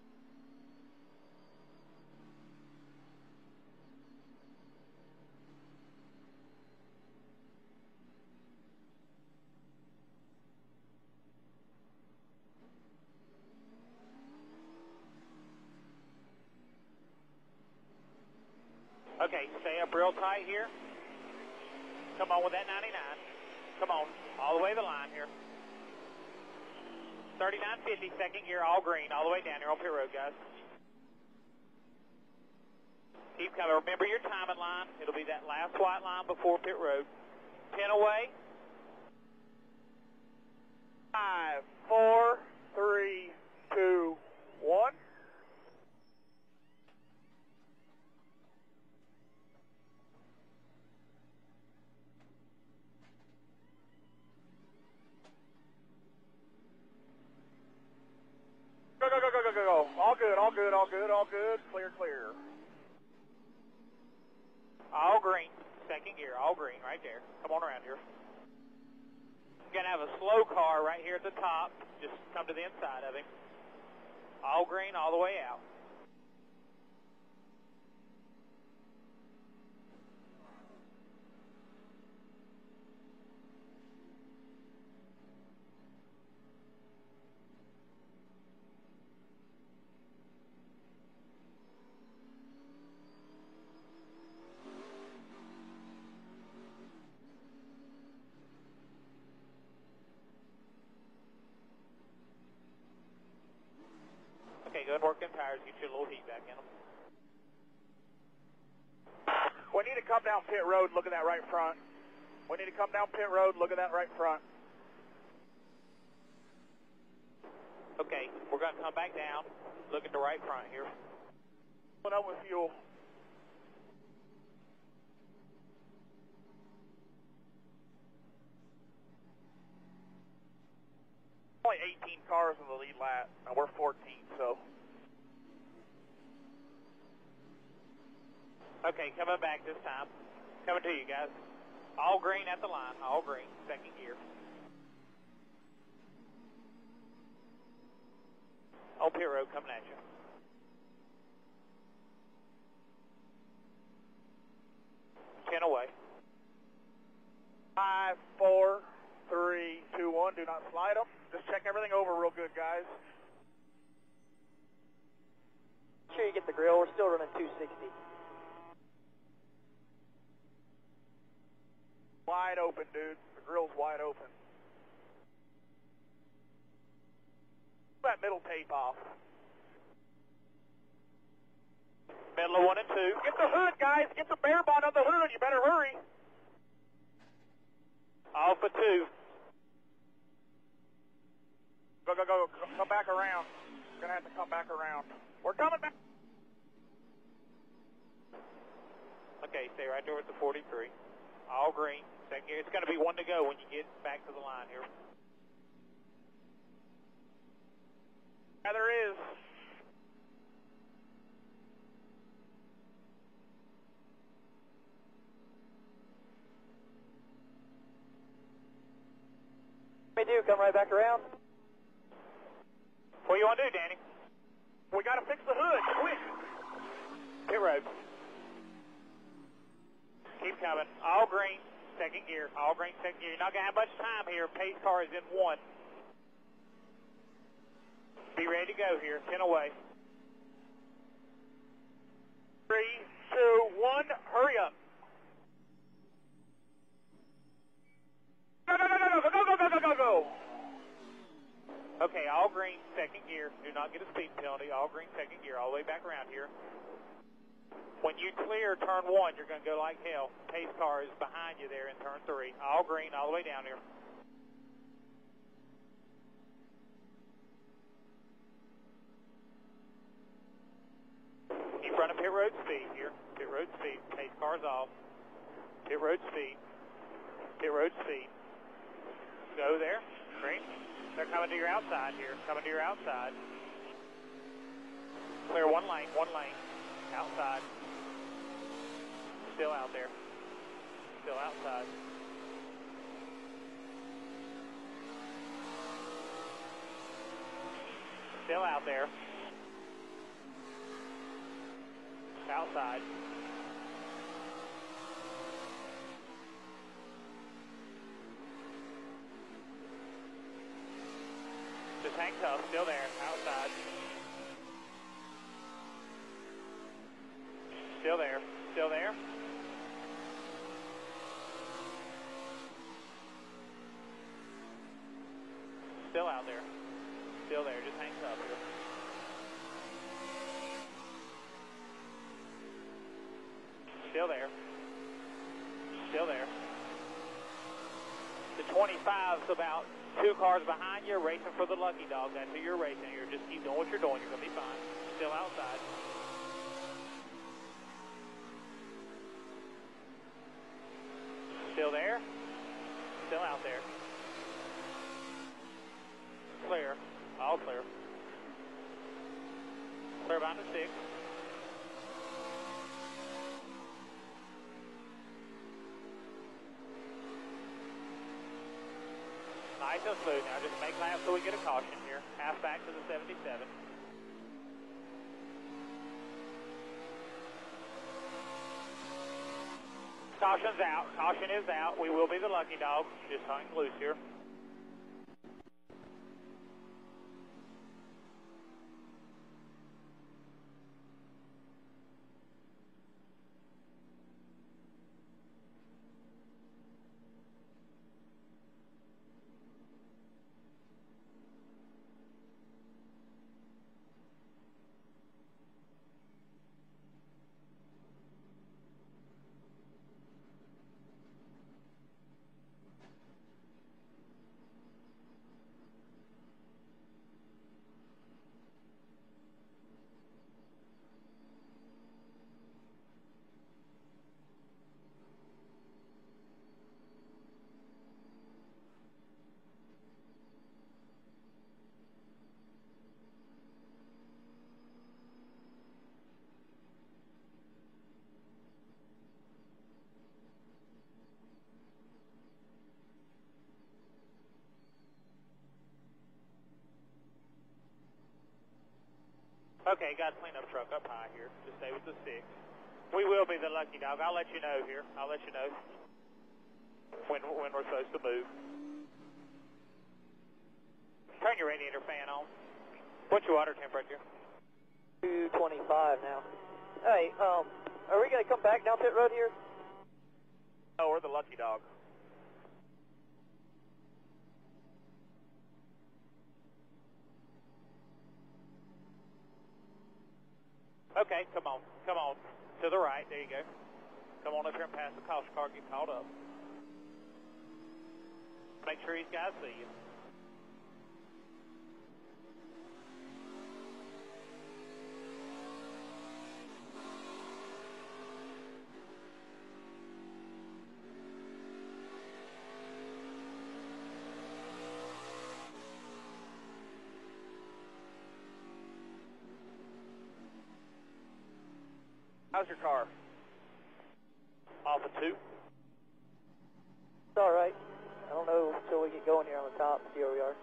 Okay, stay up real tight here. Come on with that ninety-nine. Come on, all the way to the line here. thirty-nine fifty, second gear, all green, all the way down here on pit road, guys. Keep coming. Remember your timing line. It'll be that last white line before pit road. Ten away. Five, four, three, two, one. Go, go, go, go, go, go, go. All good, all good, all good, all good. Clear, clear. All green. Second gear, all green right there. Come on around here. We're going to have a slow car right here at the top. Just come to the inside of him. All green all the way out. Okay, go and work them tires. Get you a little heat back in them. We need to come down pit road, look at that right front. We need to come down pit road, look at that right front. Okay, we're going to come back down. Look at the right front here. Put up with fuel. Only eighteen cars in the lead lap, and we're fourteen, so. Okay, coming back this time. Coming to you guys. All green at the line. All green. Second gear. On pit road coming at you. Ten away. Five, four, three, two, one. Do not slide them. Just check everything over real good, guys. Make sure you get the grill. We're still running two sixty. Wide open, dude. The grill's wide open. Pull that middle tape off. Get the hood, guys. Get the bear bond on the hood. You better hurry. Alpha two. Go, go, go. Come back around. Gonna have to come back around. We're coming back. Okay, stay right there with the forty-three. All green. Second gear. It's going to be one to go when you get back to the line here. Yeah, there is. We do come right back around. What do you want to do, Danny? We gotta fix the hood, quick. Pit road. Keep coming. All green, second gear. All green, second gear. You're not going to have much time here. Pace car is in one. Be ready to go here. ten away. Three, two, one, hurry up. Go, go, go, go, go, go, go, go, go, go. Okay, all green, second gear. Do not get a speed penalty. All green, second gear. All the way back around here. When you clear turn one, you're going to go like hell. Pace car is behind you there in turn three. All green, all the way down here. Keep running pit road speed here. Pit road speed. Pace car's off. Pit road speed. Pit road speed. Go there. Green. They're coming to your outside here. Coming to your outside. Clear one lane. One lane. Outside. Still out there. Still outside. Still out there. Outside. Just hang tough. Still there. Outside. Still there. Still there. Still out there. Still there. Just hang tough here. Still there. Still there. The twenty-five's about two cars behind you, racing for the lucky dog. That's who you're racing here. Just keep doing what you're doing. You're going to be fine. Still outside. Still there. Still out there. Clear. All clear. Clear bound to six. Nice and smooth now. Just make laps so we get a caution here. Half back to the seventy-seven. Caution's out. Caution is out. We will be the lucky dog. Just hung loose here. Okay, got a cleanup truck up high here. Just stay with the six. We will be the lucky dog. I'll let you know here. I'll let you know when when we're supposed to move. Turn your radiator fan on. What's your water temperature? two twenty-five now. Hey, um, are we going to come back down pit road here? Oh, we're the lucky dog. Okay, come on, come on. To the right, there you go. Come on up here and pass the caution car, get caught up. Make sure these guys see you. How's your car? Off of two. It's all right. I don't know until we get going here on the top, see where we are.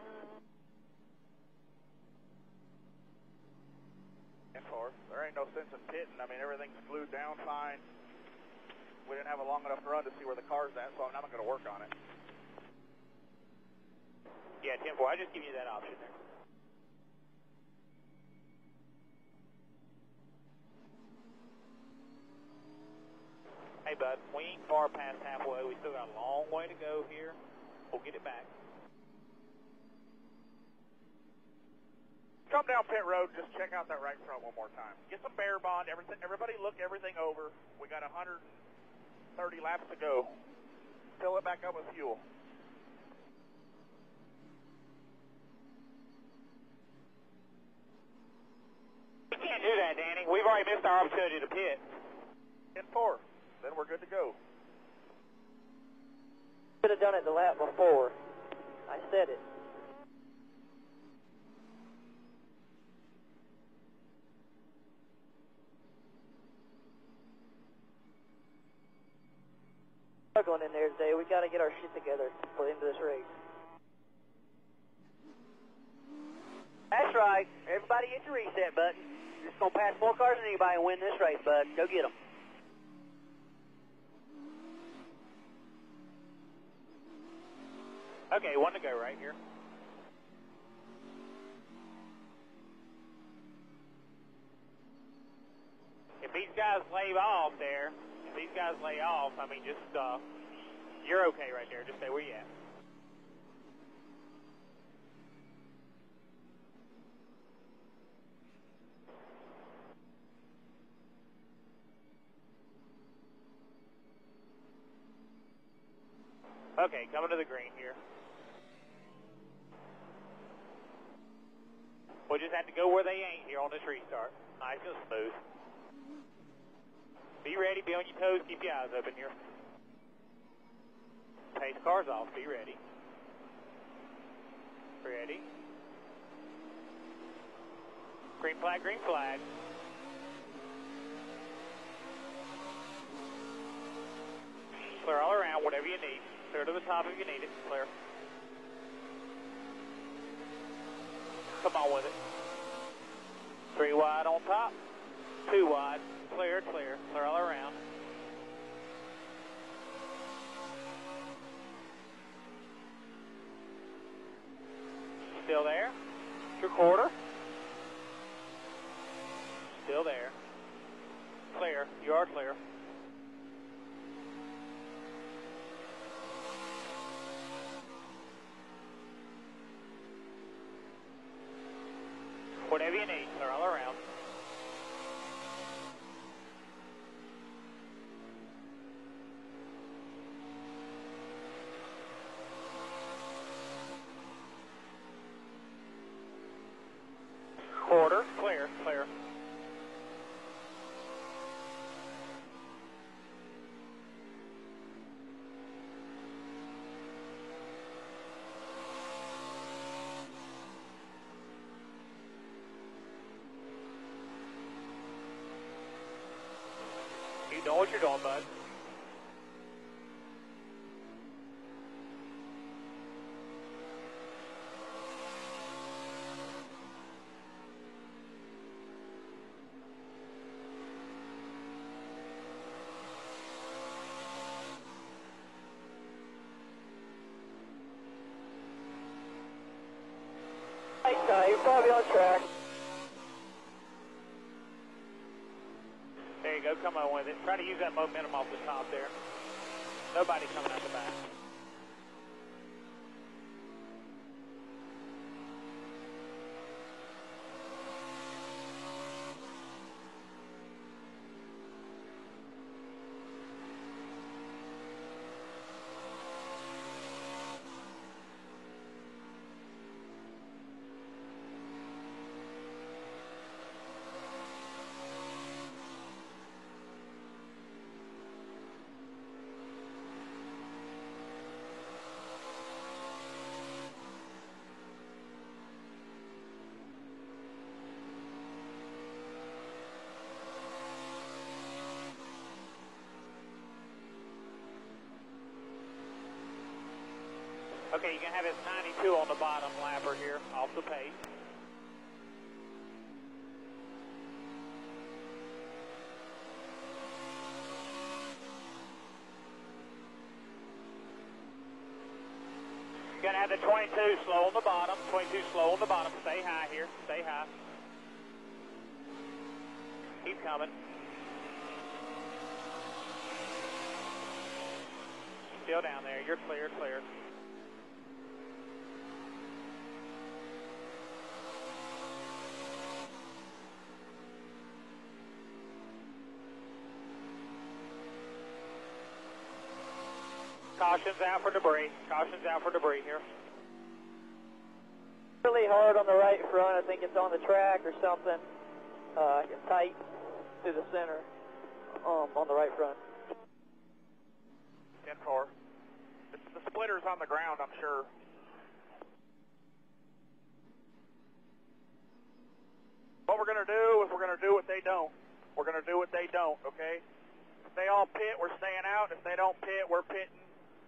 ten four. There ain't no sense in pitting. I mean, everything's glued down fine. We didn't have a long enough run to see where the car's at, so I'm not going to work on it. Yeah, ten four, I just give you that option there. Hey, bud, we ain't far past halfway. We still got a long way to go here. We'll get it back. Come down pit road, just check out that right front one more time. Get some bear bond, everything. Everybody look everything over. We got one hundred thirty laps to go. Fill it back up with fuel. We can't do that, Danny. We've already missed our opportunity to pit. ten four. Then we're good to go. Should have done it the lap before. I said it. Struggling in there today. We got to get our shit together for the end of this race. That's right. Everybody hit the reset button. You're just going to pass more cars than anybody and win this race, bud. Go get them. Okay, one to go right here. If these guys lay off there, if these guys lay off, I mean, just, uh, you're okay right there. Just stay where you at. Okay, coming to the green here. We'll just have to go where they ain't here on this restart. Nice and smooth. Be ready, be on your toes, keep your eyes open here. Pace cars off, be ready. Ready. Green flag, green flag. Clear all around, whatever you need. Clear to the top if you need it. Clear. Come on with it. Three wide on top. Two wide. Clear, clear. Clear all around. Still there? Your quarter. Still there. Clear. You are clear. Whatever you need, clear all around. Quarter, clear, clear. You know what you're doing, bud. Right, uh, you're probably on track. There you go, come on with it. Try to use that momentum off the top there. Nobody coming out the back. Okay, you can have his ninety-two on the bottom lapper here, off the pace. You're gonna have the twenty-two slow on the bottom, twenty-two slow on the bottom. Stay high here, stay high. Keep coming. Still down there, you're clear, clear. Caution's out for debris. Caution's out for debris here. Really hard on the right front. I think it's on the track or something. Uh, it's tight to the center um, on the right front. ten four. The splitter's on the ground, I'm sure. What we're going to do is we're going to do what they don't. We're going to do what they don't, okay? If they all pit, we're staying out. If they don't pit, we're pitting.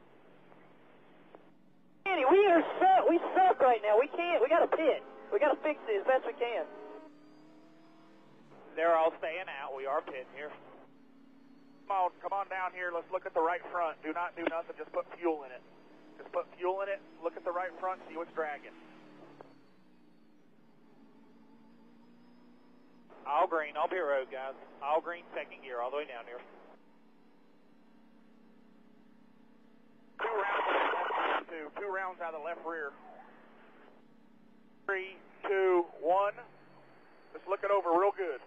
Andy, we are suck. We suck right now. We can't. We got to pit. We got to fix it as best we can. They're all staying out. We are pitting here. Come on, come on down here. Let's look at the right front. Do not do nothing. Just put fuel in it. Just put fuel in it. Look at the right front. See what's dragging. All green. All pit road, guys. All green, second gear, all the way down here. Two rounds out of the left rear, two. Two rounds out of the left rear. Three, two, one. Just look it over real good.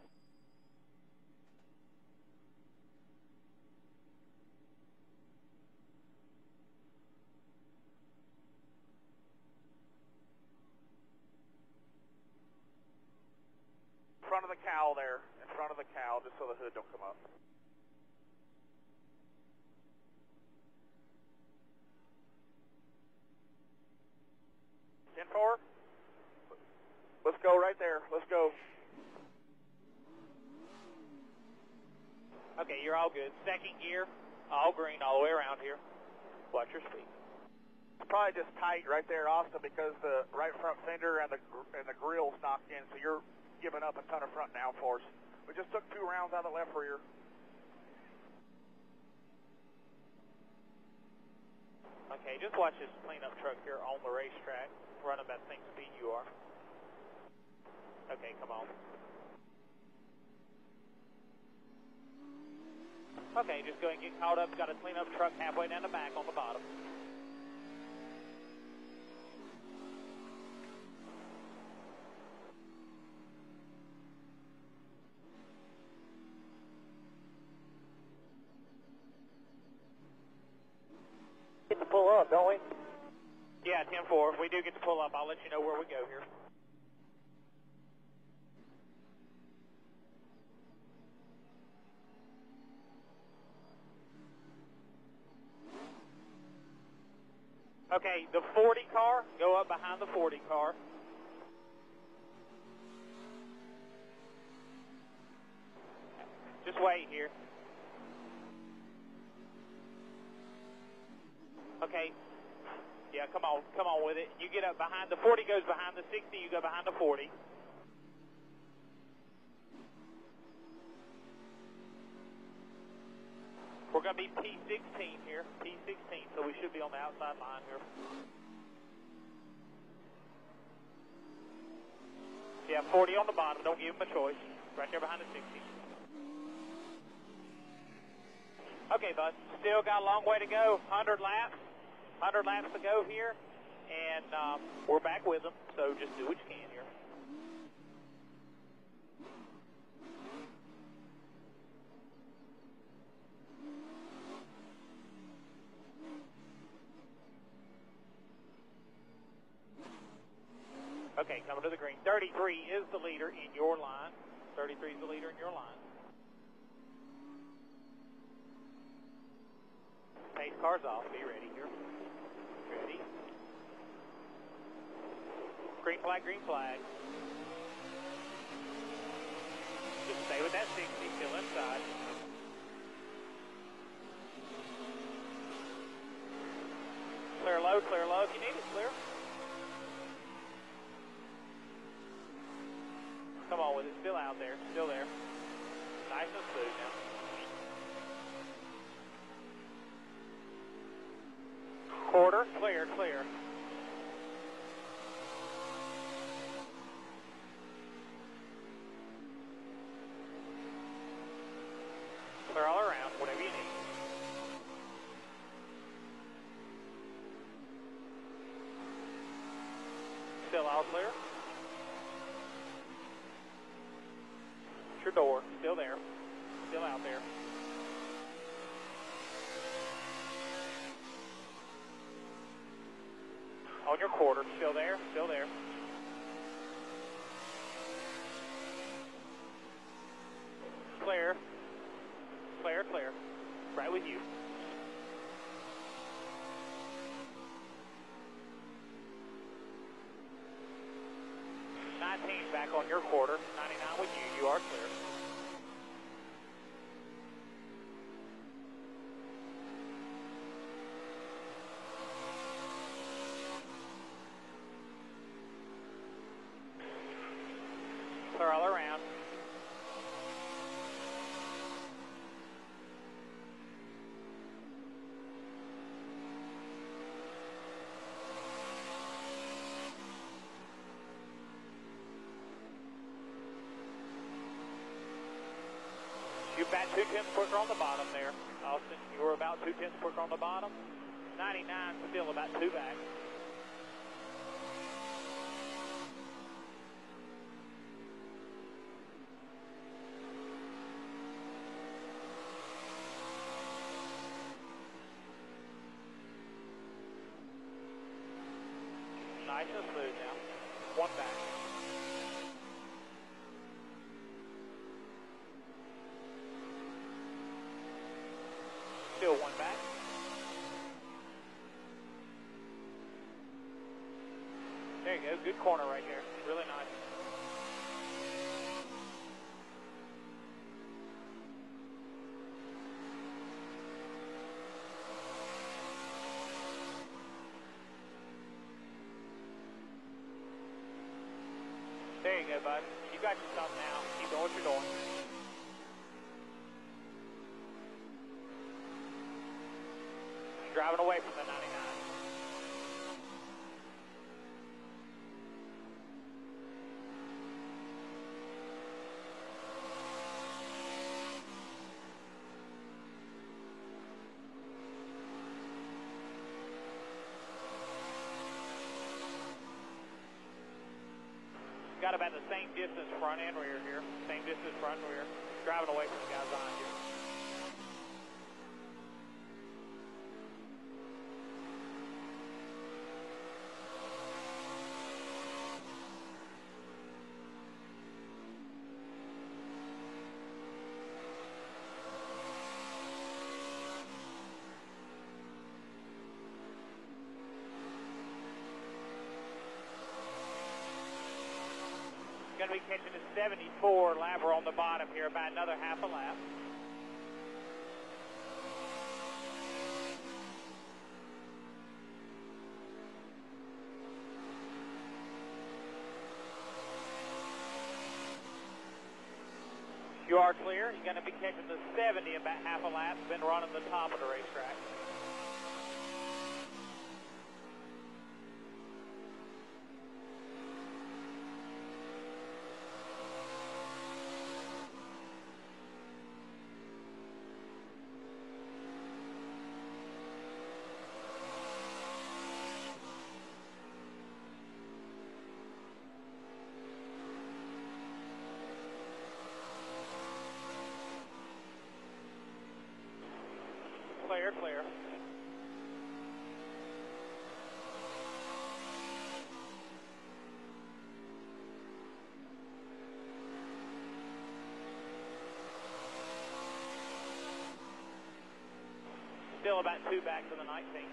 In front of the cowl there. In front of the cowl, just so the hood don't come up. ten four. Let's go right there. Let's go. Okay, you're all good. Second gear, all green, all the way around here. Watch your speed. It's probably just tight right there, Austin, because the right front fender and the and the grill's knocked in, so you're giving up a ton of front downforce. We just took two rounds out of the left rear. Okay, just watch this cleanup truck here on the racetrack, running about the same speed you are. Okay, come on. Okay, just go ahead and get caught up. Got a cleanup truck halfway down the back on the bottom. Get to pull up, don't we? Yeah, ten four. If we do get to pull up, I'll let you know where we go here. Okay, the forty car, go up behind the forty car. Just wait here. Okay. Yeah, come on, come on with it. You get up behind, the forty goes behind the sixty, you go behind the forty. We're going to be P sixteen here, P sixteen, so we should be on the outside line here. Yeah, forty on the bottom, don't give him a choice. Right there behind the sixty. Okay, bud, still got a long way to go, one hundred laps. one hundred laps to go here, and um, we're back with them, so just do what you can here. Okay, coming to the green. thirty-three is the leader in your line. thirty-three is the leader in your line. Pace car's off. Be ready here. Ready. Green flag, green flag. Just stay with that sixty, still inside. Clear low, clear low if you need it, clear. Come on with it, still out there, still there. Nice and smooth now. Quarter, clear, clear. Clear all around, whatever you need. Still all clear. Your door, still there, still out there. On your quarter, still there, still there. Clear, clear, clear. Right with you. nineteen back on your quarter, ninety-nine with you, you are clear. Clear all around. You're about two tenths quicker on the bottom there, Austin. You were about two tenths quicker on the bottom. ninety-nine, still about two back. Nice and smooth now. One back. Still one back. There you go. Good corner right there. Really nice. There you go, bud. You got yourself now. Keep doing what you're doing. Driving away from the ninety-nine. Got about the same distance front and rear here. Same distance front and rear. Driving away from the guys behind you. Going to be catching a seventy-four lap. We're on the bottom here, about another half a lap. You are clear. You're going to be catching the seventy about half a lap. Been running the top of the racetrack. Clear, clear. Still about two back to the nineteen.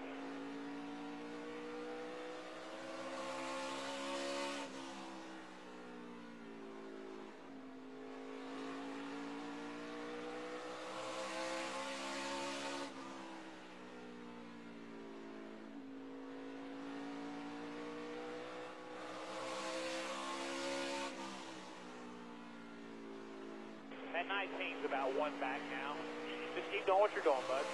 That nineteen's about one back now. Just keep doing what you're doing, bud.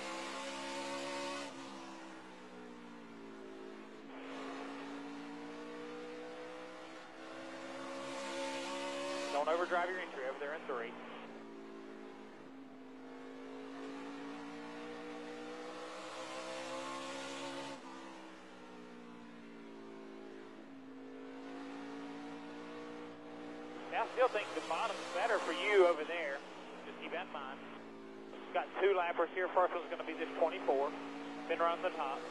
Don't overdrive your entry over there in three. I still think the bottom's better for you over there. Just keep that in mind. Got two lappers here. First one's going to be this twenty-four. Then runs the top.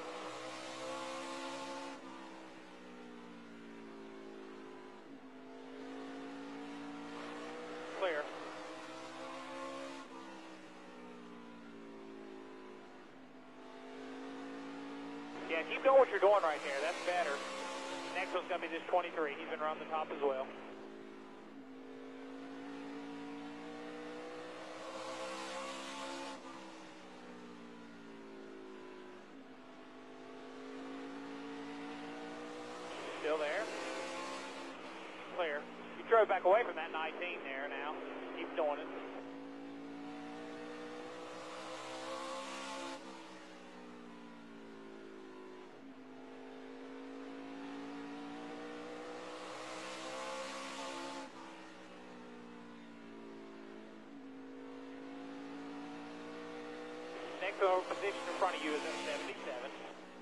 Clear. Yeah, keep doing what you're doing right there. That's better. Next one's going to be this twenty-three. He's going to run the top as well. Still there. Clear. You drove back away from that nineteen there now. Keep doing it. Next position in front of you is at seventy-seven.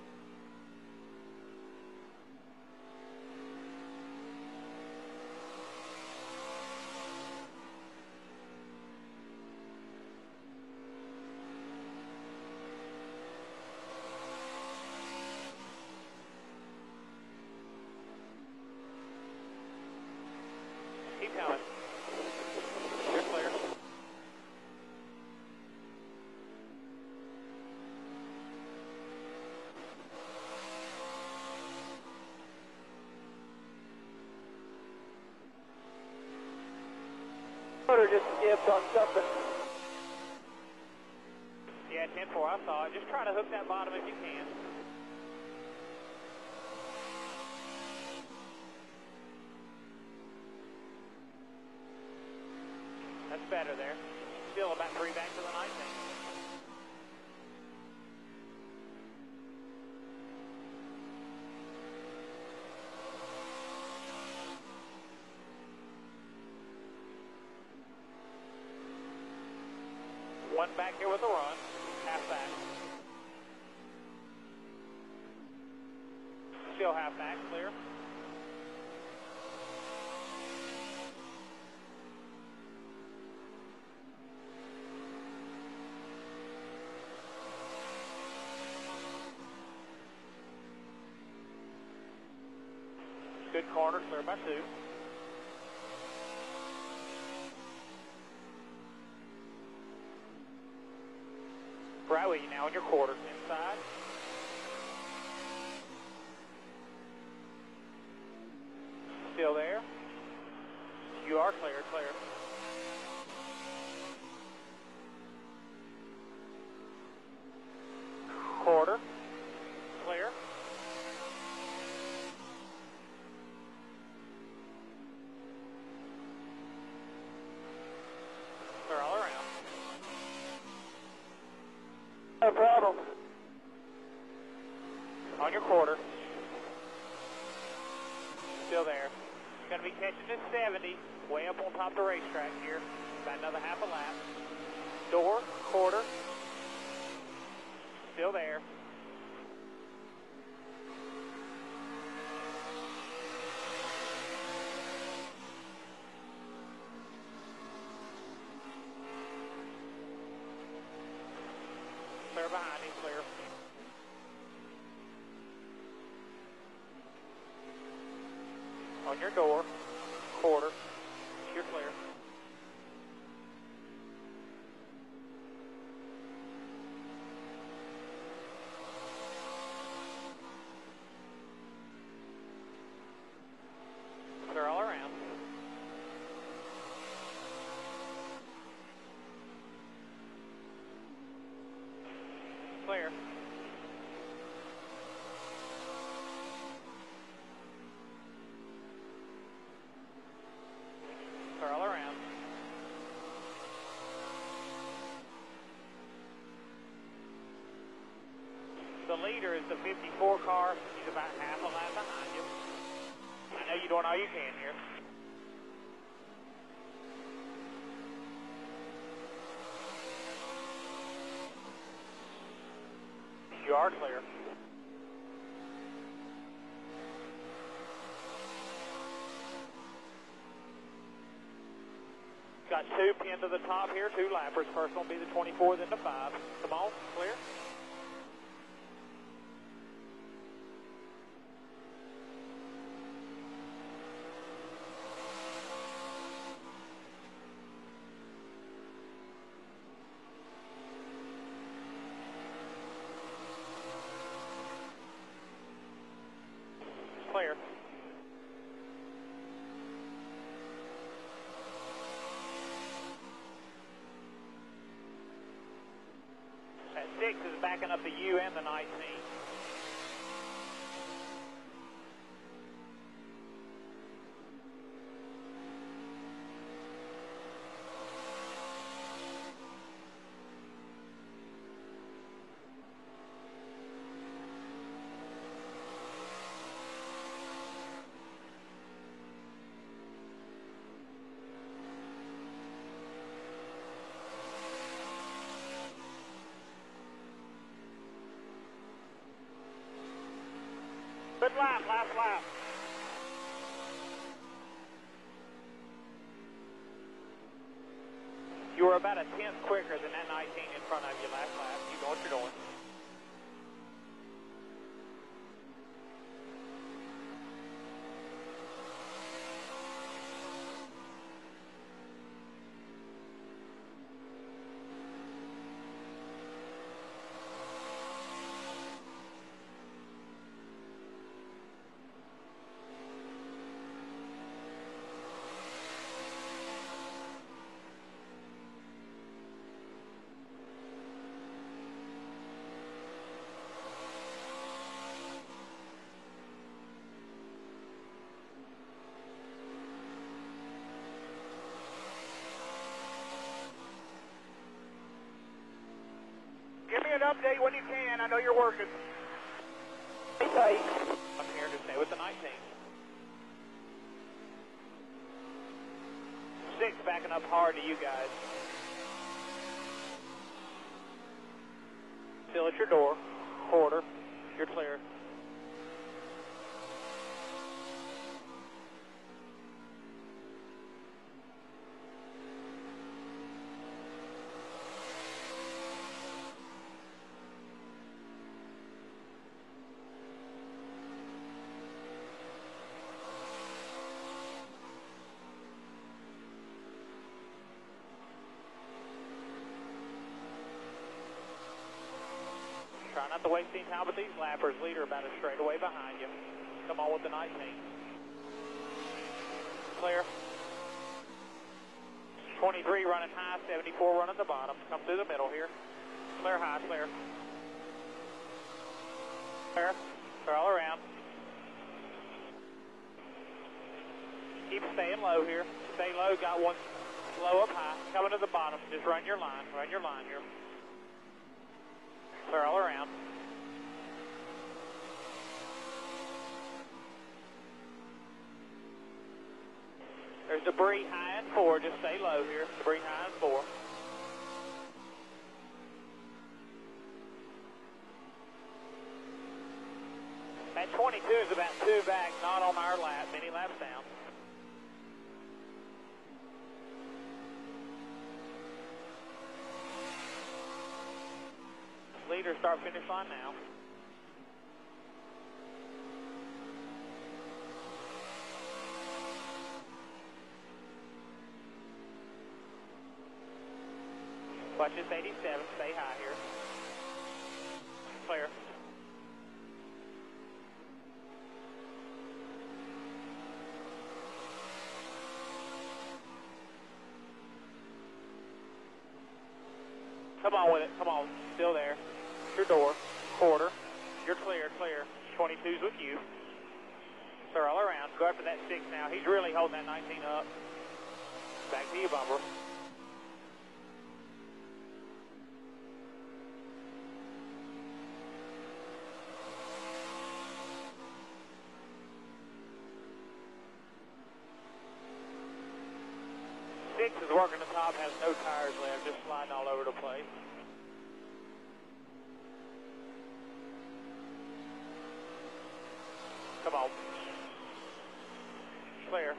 Keep coming. You're clear. Motor just skipped on something. Yeah, ten four, I saw it. Just try to hook that bottom if you can. That's better there. Still about three back to the nineteen. One back here with a run. Half back. Still half back, clear. Good corner, clear by two. Right with you now in your quarter. Inside. Still there. You are clear, clear. Quarter. Clear. Clear all around. No problem. On your quarter. Still there. Going to be catching this seventy, way up on top of the racetrack here. About another half a lap. Door, quarter. Still there. Clear behind him, clear. On your door, quarter, you're clear. Clear all around. Clear. Clear all around. the leader is the fifty-four car. He's about half a lap behind you. I know you're doing all you can here. You are clear. Got two pinned to the top here, two lappers. First one will be the twenty-four, then the five. Come on, clear. Clear. That six is backing up the U and the nineteen. Good lap, last lap. You were about a tenth quicker than that nineteen in front of you last lap. You know what you're doing. Give me an update when you can. I know you're working. Stay tight. I'm here to stay with the nineteen. Six backing up hard to you guys. Still at your door. Quarter. You're clear. Try not to waste any time with these lappers. Leader about a straightaway behind you. Come on with the nineteen. Clear. twenty-three running high, seventy-four running the bottom. Come through the middle here. Clear high, clear. Clear. Clear all around. Keep staying low here. Stay low. Got one low up high. Coming to the bottom. Just run your line. Run your line here. Clear all around. There's debris high and four. Just stay low here. Debris high and four. That twenty-two is about two back, not on our lap. Many laps down. Leader start finish line now. Watch this eighty-seven, stay high here. Clear. Come on with it, come on, still there. Your door, quarter, you're clear, clear. twenty-two's with you. Sir, all around, go after that six now. He's really holding that nineteen up. Back to you, Bumper. six is working the top, has no tires left, just sliding all over the place. Come on. Clear.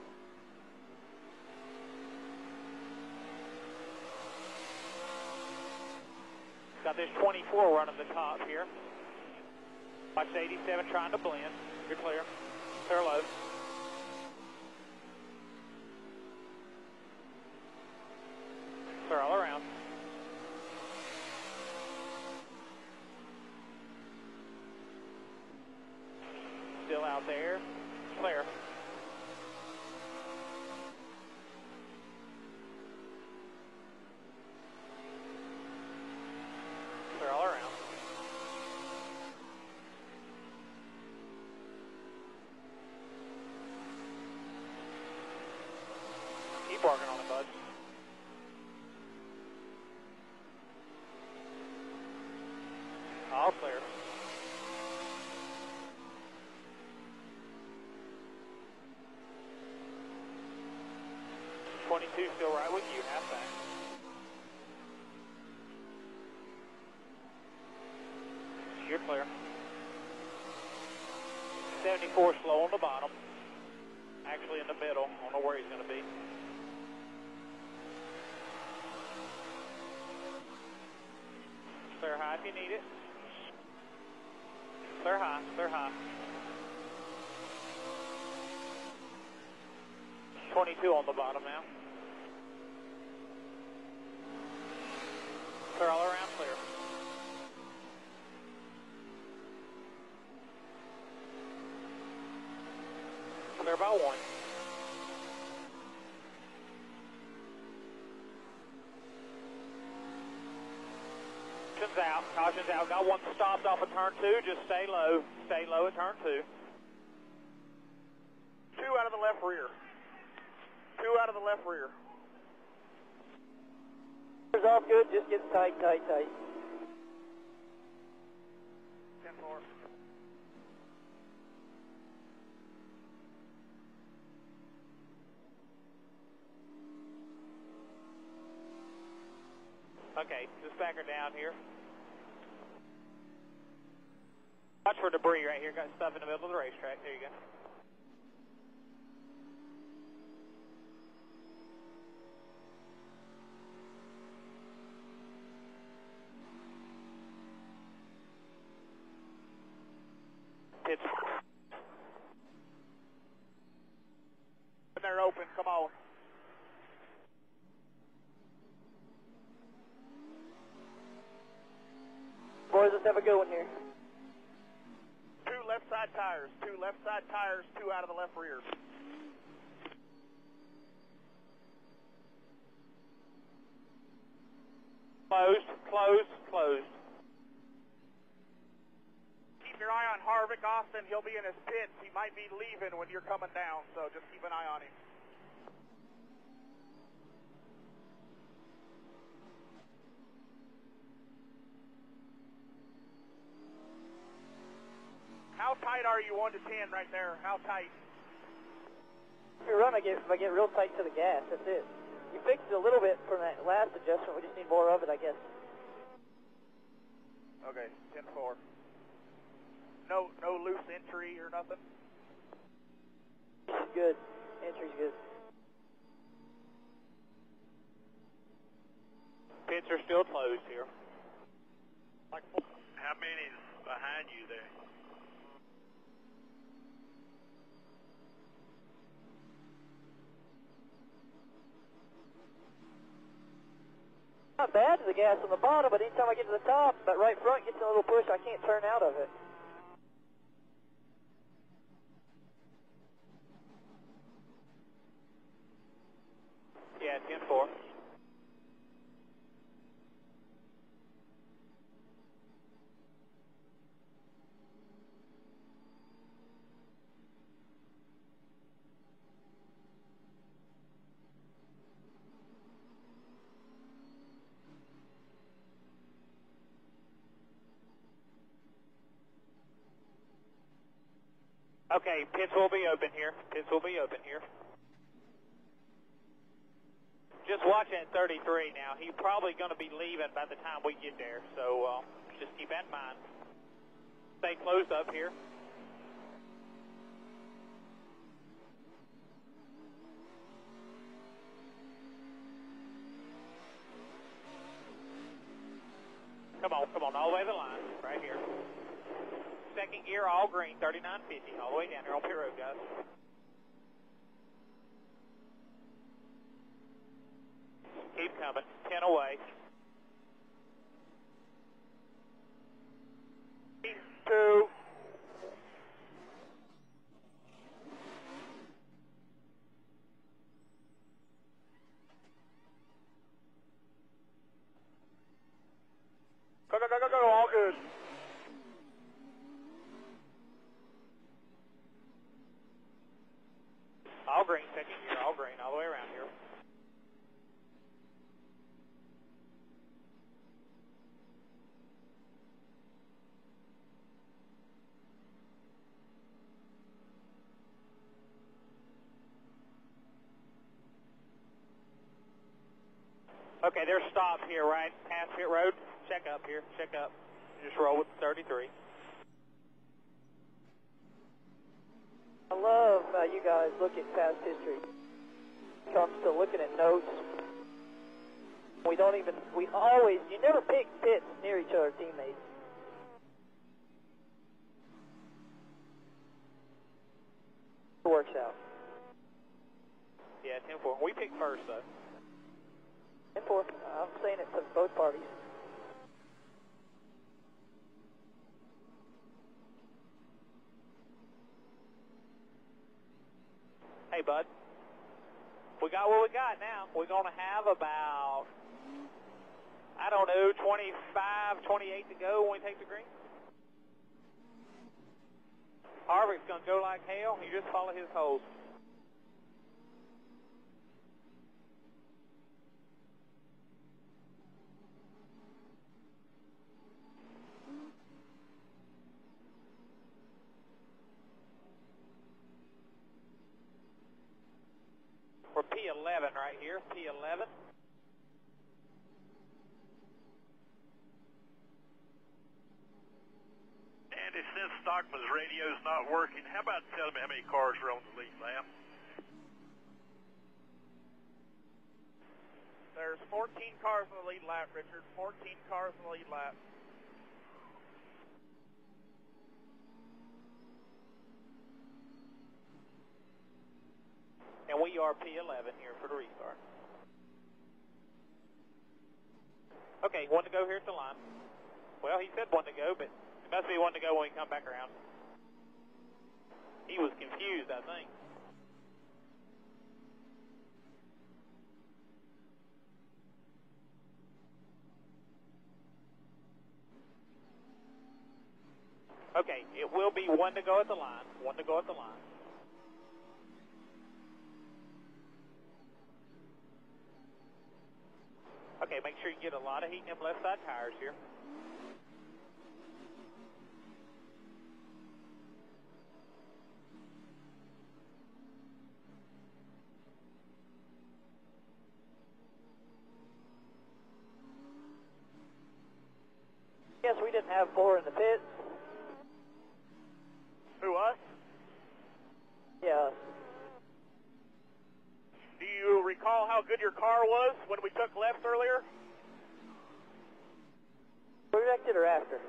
Got this twenty-four running the top here. Watch eighty-seven trying to blend. You're clear. Clear low. Clear all around. Still out there. Clear. Clear all around. Keep working on it, bud. All clear. twenty-two still right with you, half back. You're clear. seventy-four slow on the bottom. Actually in the middle. I don't know where he's going to be. Clear high if you need it. Clear high, clear high. twenty-two on the bottom now. Clear all around, clear. Clear by one. Caution's out, caution's out. Got one stopped off of turn two. Just stay low. Stay low at turn two. Two out of the left rear. Two out of the left rear. It's all good, just get tight, tight, tight. ten four. Okay, just back her down here. Watch for debris right here. Got stuff in the middle of the racetrack. There you go. It's And they're open, come on. Boys, let's have a good one here. Two left side tires, two left side tires, two out of the left rear. closed, closed, closed. Keep your eye on Harvick, Austin. He'll be in his pits. He might be leaving when you're coming down, so just keep an eye on him. How tight are you one to ten right there? How tight? If you run, I get, if I get real tight to the gas, that's it. You fixed it a little bit from that last adjustment. We just need more of it, I guess. Okay, ten four. No, no loose entry or nothing? Good. Entry's good. Pits are still closed here. Like, How many's behind you there? Not bad to the gas on the bottom, but anytime I get to the top, that right front gets a little push, I can't turn out of it. Yeah, ten four. Okay, pits will be open here. Pits will be open here. just watch that thirty-three now. He's probably going to be leaving by the time we get there, so uh, just keep that in mind. Stay closed up here. Come on, come on, all the way to the line, right here. Second gear, all green, thirty-nine fifty, all the way down here on pit road, guys. Keep coming, ten away. Two. Go, go, go, go, go, all good. All green, second gear, all green, all the way around here. Okay, there's stop here, right? Past pit road. Check up here, check up. Just roll with the thirty-three. I love how you guys look at past history. When it comes to looking at notes, we don't even, we always, you never pick pits near each other teammates. It works out. Yeah, ten four. We picked first, though. ten four. I'm saying it to both parties. Hey, bud. We got what we got now. We're going to have about, I don't know, twenty-five, twenty-eight to go when we take the green. Harvick's going to go like hell. You just follow his holes. We're P eleven right here, P eleven. Andy, since Stockman's radio's not working, how about telling me how many cars are on the lead lap? There's fourteen cars on the lead lap, Richard. fourteen cars on the lead lap. And we are P eleven here for the restart. Okay, one to go here at the line. Well, he said one to go, but it must be one to go when we come back around. He was confused, I think. Okay, it will be one to go at the line. One to go at the line. Okay, make sure you get a lot of heat in them left side tires here. Yes, we didn't have four in the pits. Who, us? Yeah. Do you recall how good your car was when we took left earlier? Projected or after?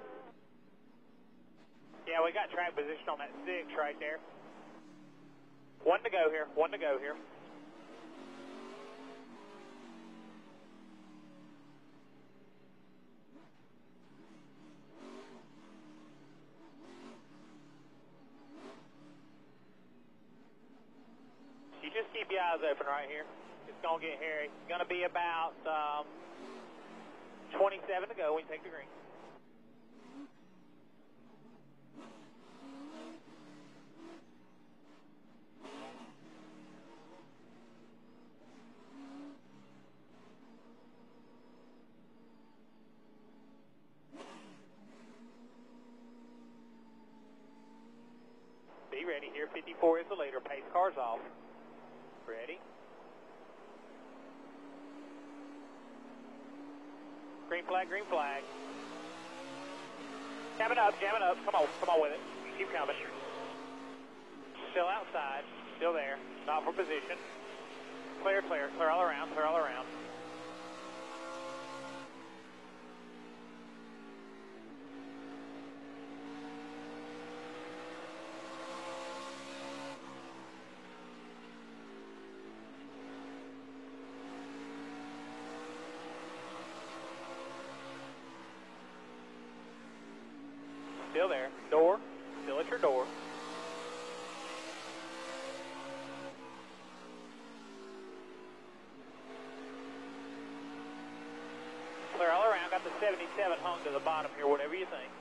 Yeah, we got track position on that six right there. One to go here, one to go here. You just keep your eyes open right here. It's going to get hairy. It's going to be about um, twenty-seven to go when you take the green. Be ready here. fifty-four is the leader. Pace cars off. Ready? Green flag, green flag. Jamming up, jamming up. Come on, come on with it. Keep coming. Still outside, still there. Not for position. Clear, clear, clear all around, clear all around. Still there. Door. Still at your door. Clear all around. Got the seventy-seven hung to the bottom here, whatever you think.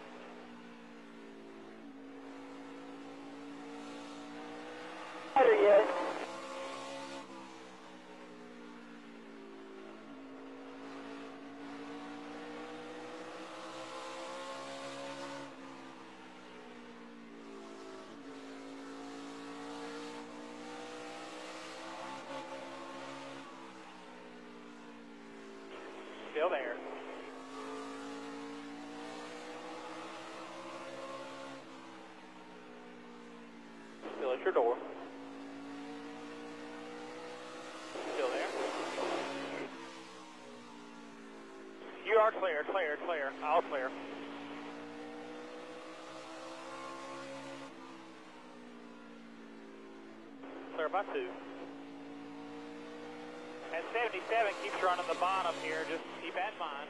Better yet. Still there. Still at your door. Still there. You are clear, clear, clear. All clear. Clear by two. And seventy-seven keeps running the bottom here. Just keep that in mind.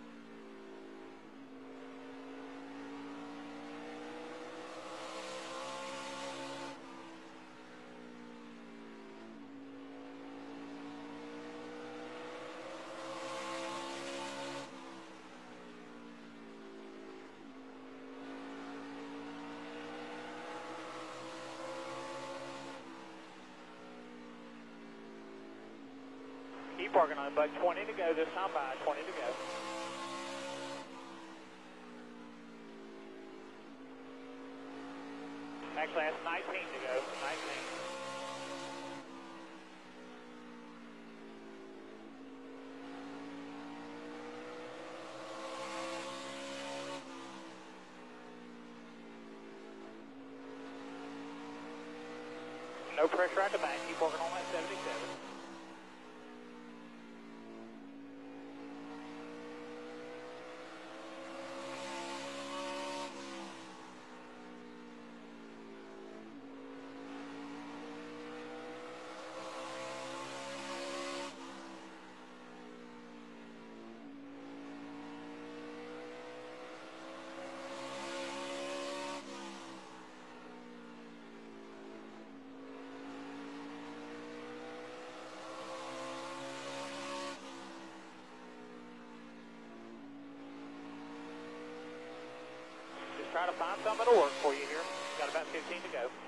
Keep working on it, bud. twenty to go this time by. twenty to go. Actually, that's nineteen to go. nineteen. No pressure at the back. Keep working on that seventy-seven. Try to find something that'll work for you here. Got about fifteen to go.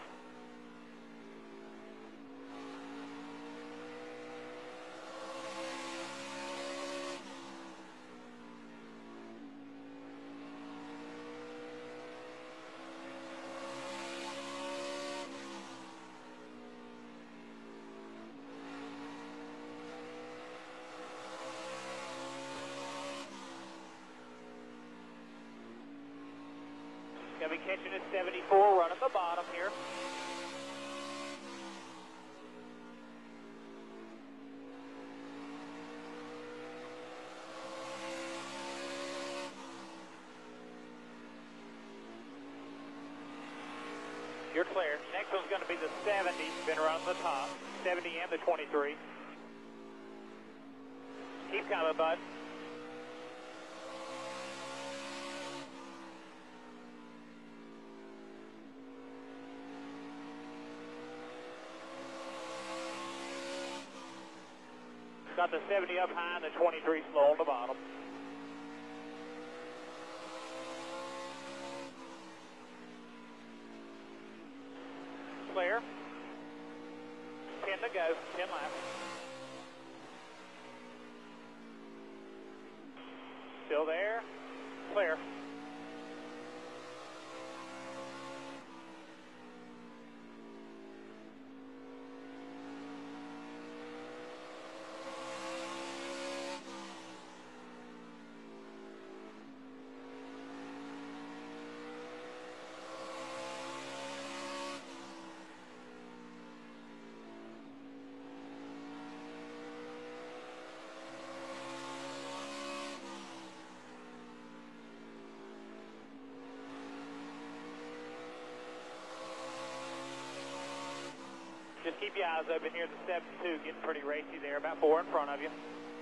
Gonna be catching a seventy-four, running the bottom here. You're clear. Next one's gonna be the seventy, been running the top. seventy and the twenty-three. Keep coming, bud. Got the seventy up high and the twenty-three slow on the bottom. Clear. ten to go, ten laps. Still there. Clear. Just keep your eyes open here. The seventy-two getting pretty racy there, about four in front of you.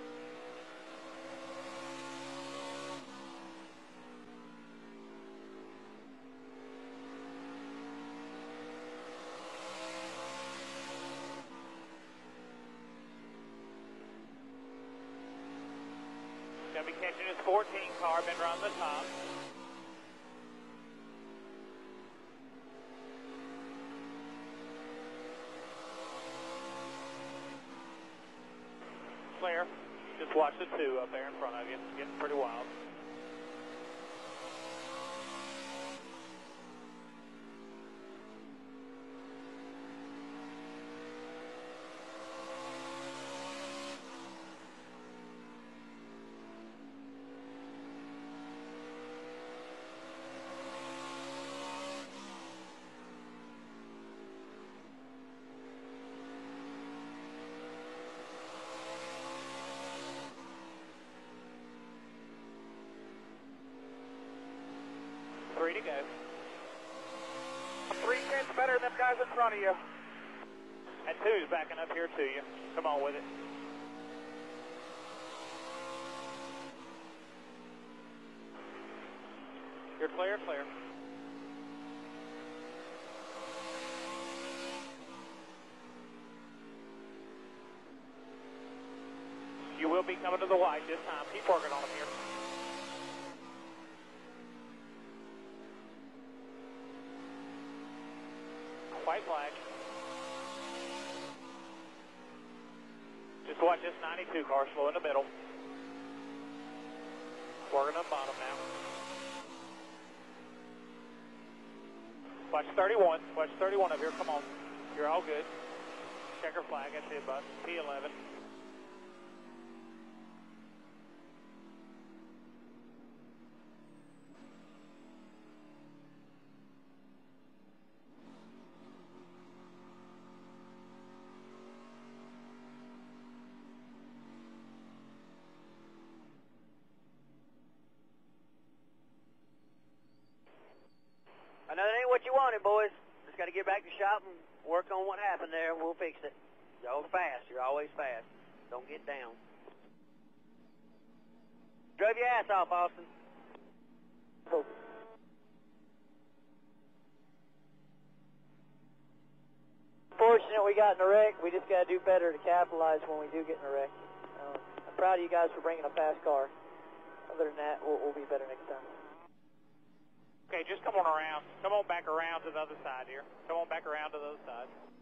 Going to be catching his fourteen car, been running the top. Claire, just watch the two up there in front of you. It's getting pretty wild. Three to go. Three tenths better than the guys in front of you. And two's backing up here to you. Come on with it. You're clear, clear. You will be coming to the white this time. Keep working on them here. White flag. Just watch this ninety-two car slow in the middle. Working on bottom now. Watch thirty-one. Watch thirty-one up here. Come on. You're all good. Checker flag. That's it, bud. P eleven. I know that ain't what you wanted, boys. Just got to get back to shop and work on what happened there, and we'll fix it. Y'all fast. You're always fast. Don't get down. Drove your ass off, Austin. Oh. Fortunate we got in a wreck. We just got to do better to capitalize when we do get in a wreck. Um, I'm proud of you guys for bringing a fast car. Other than that, we'll, we'll be better next time. Okay, just come on around. Come on back around to the other side here. Come on back around to the other side.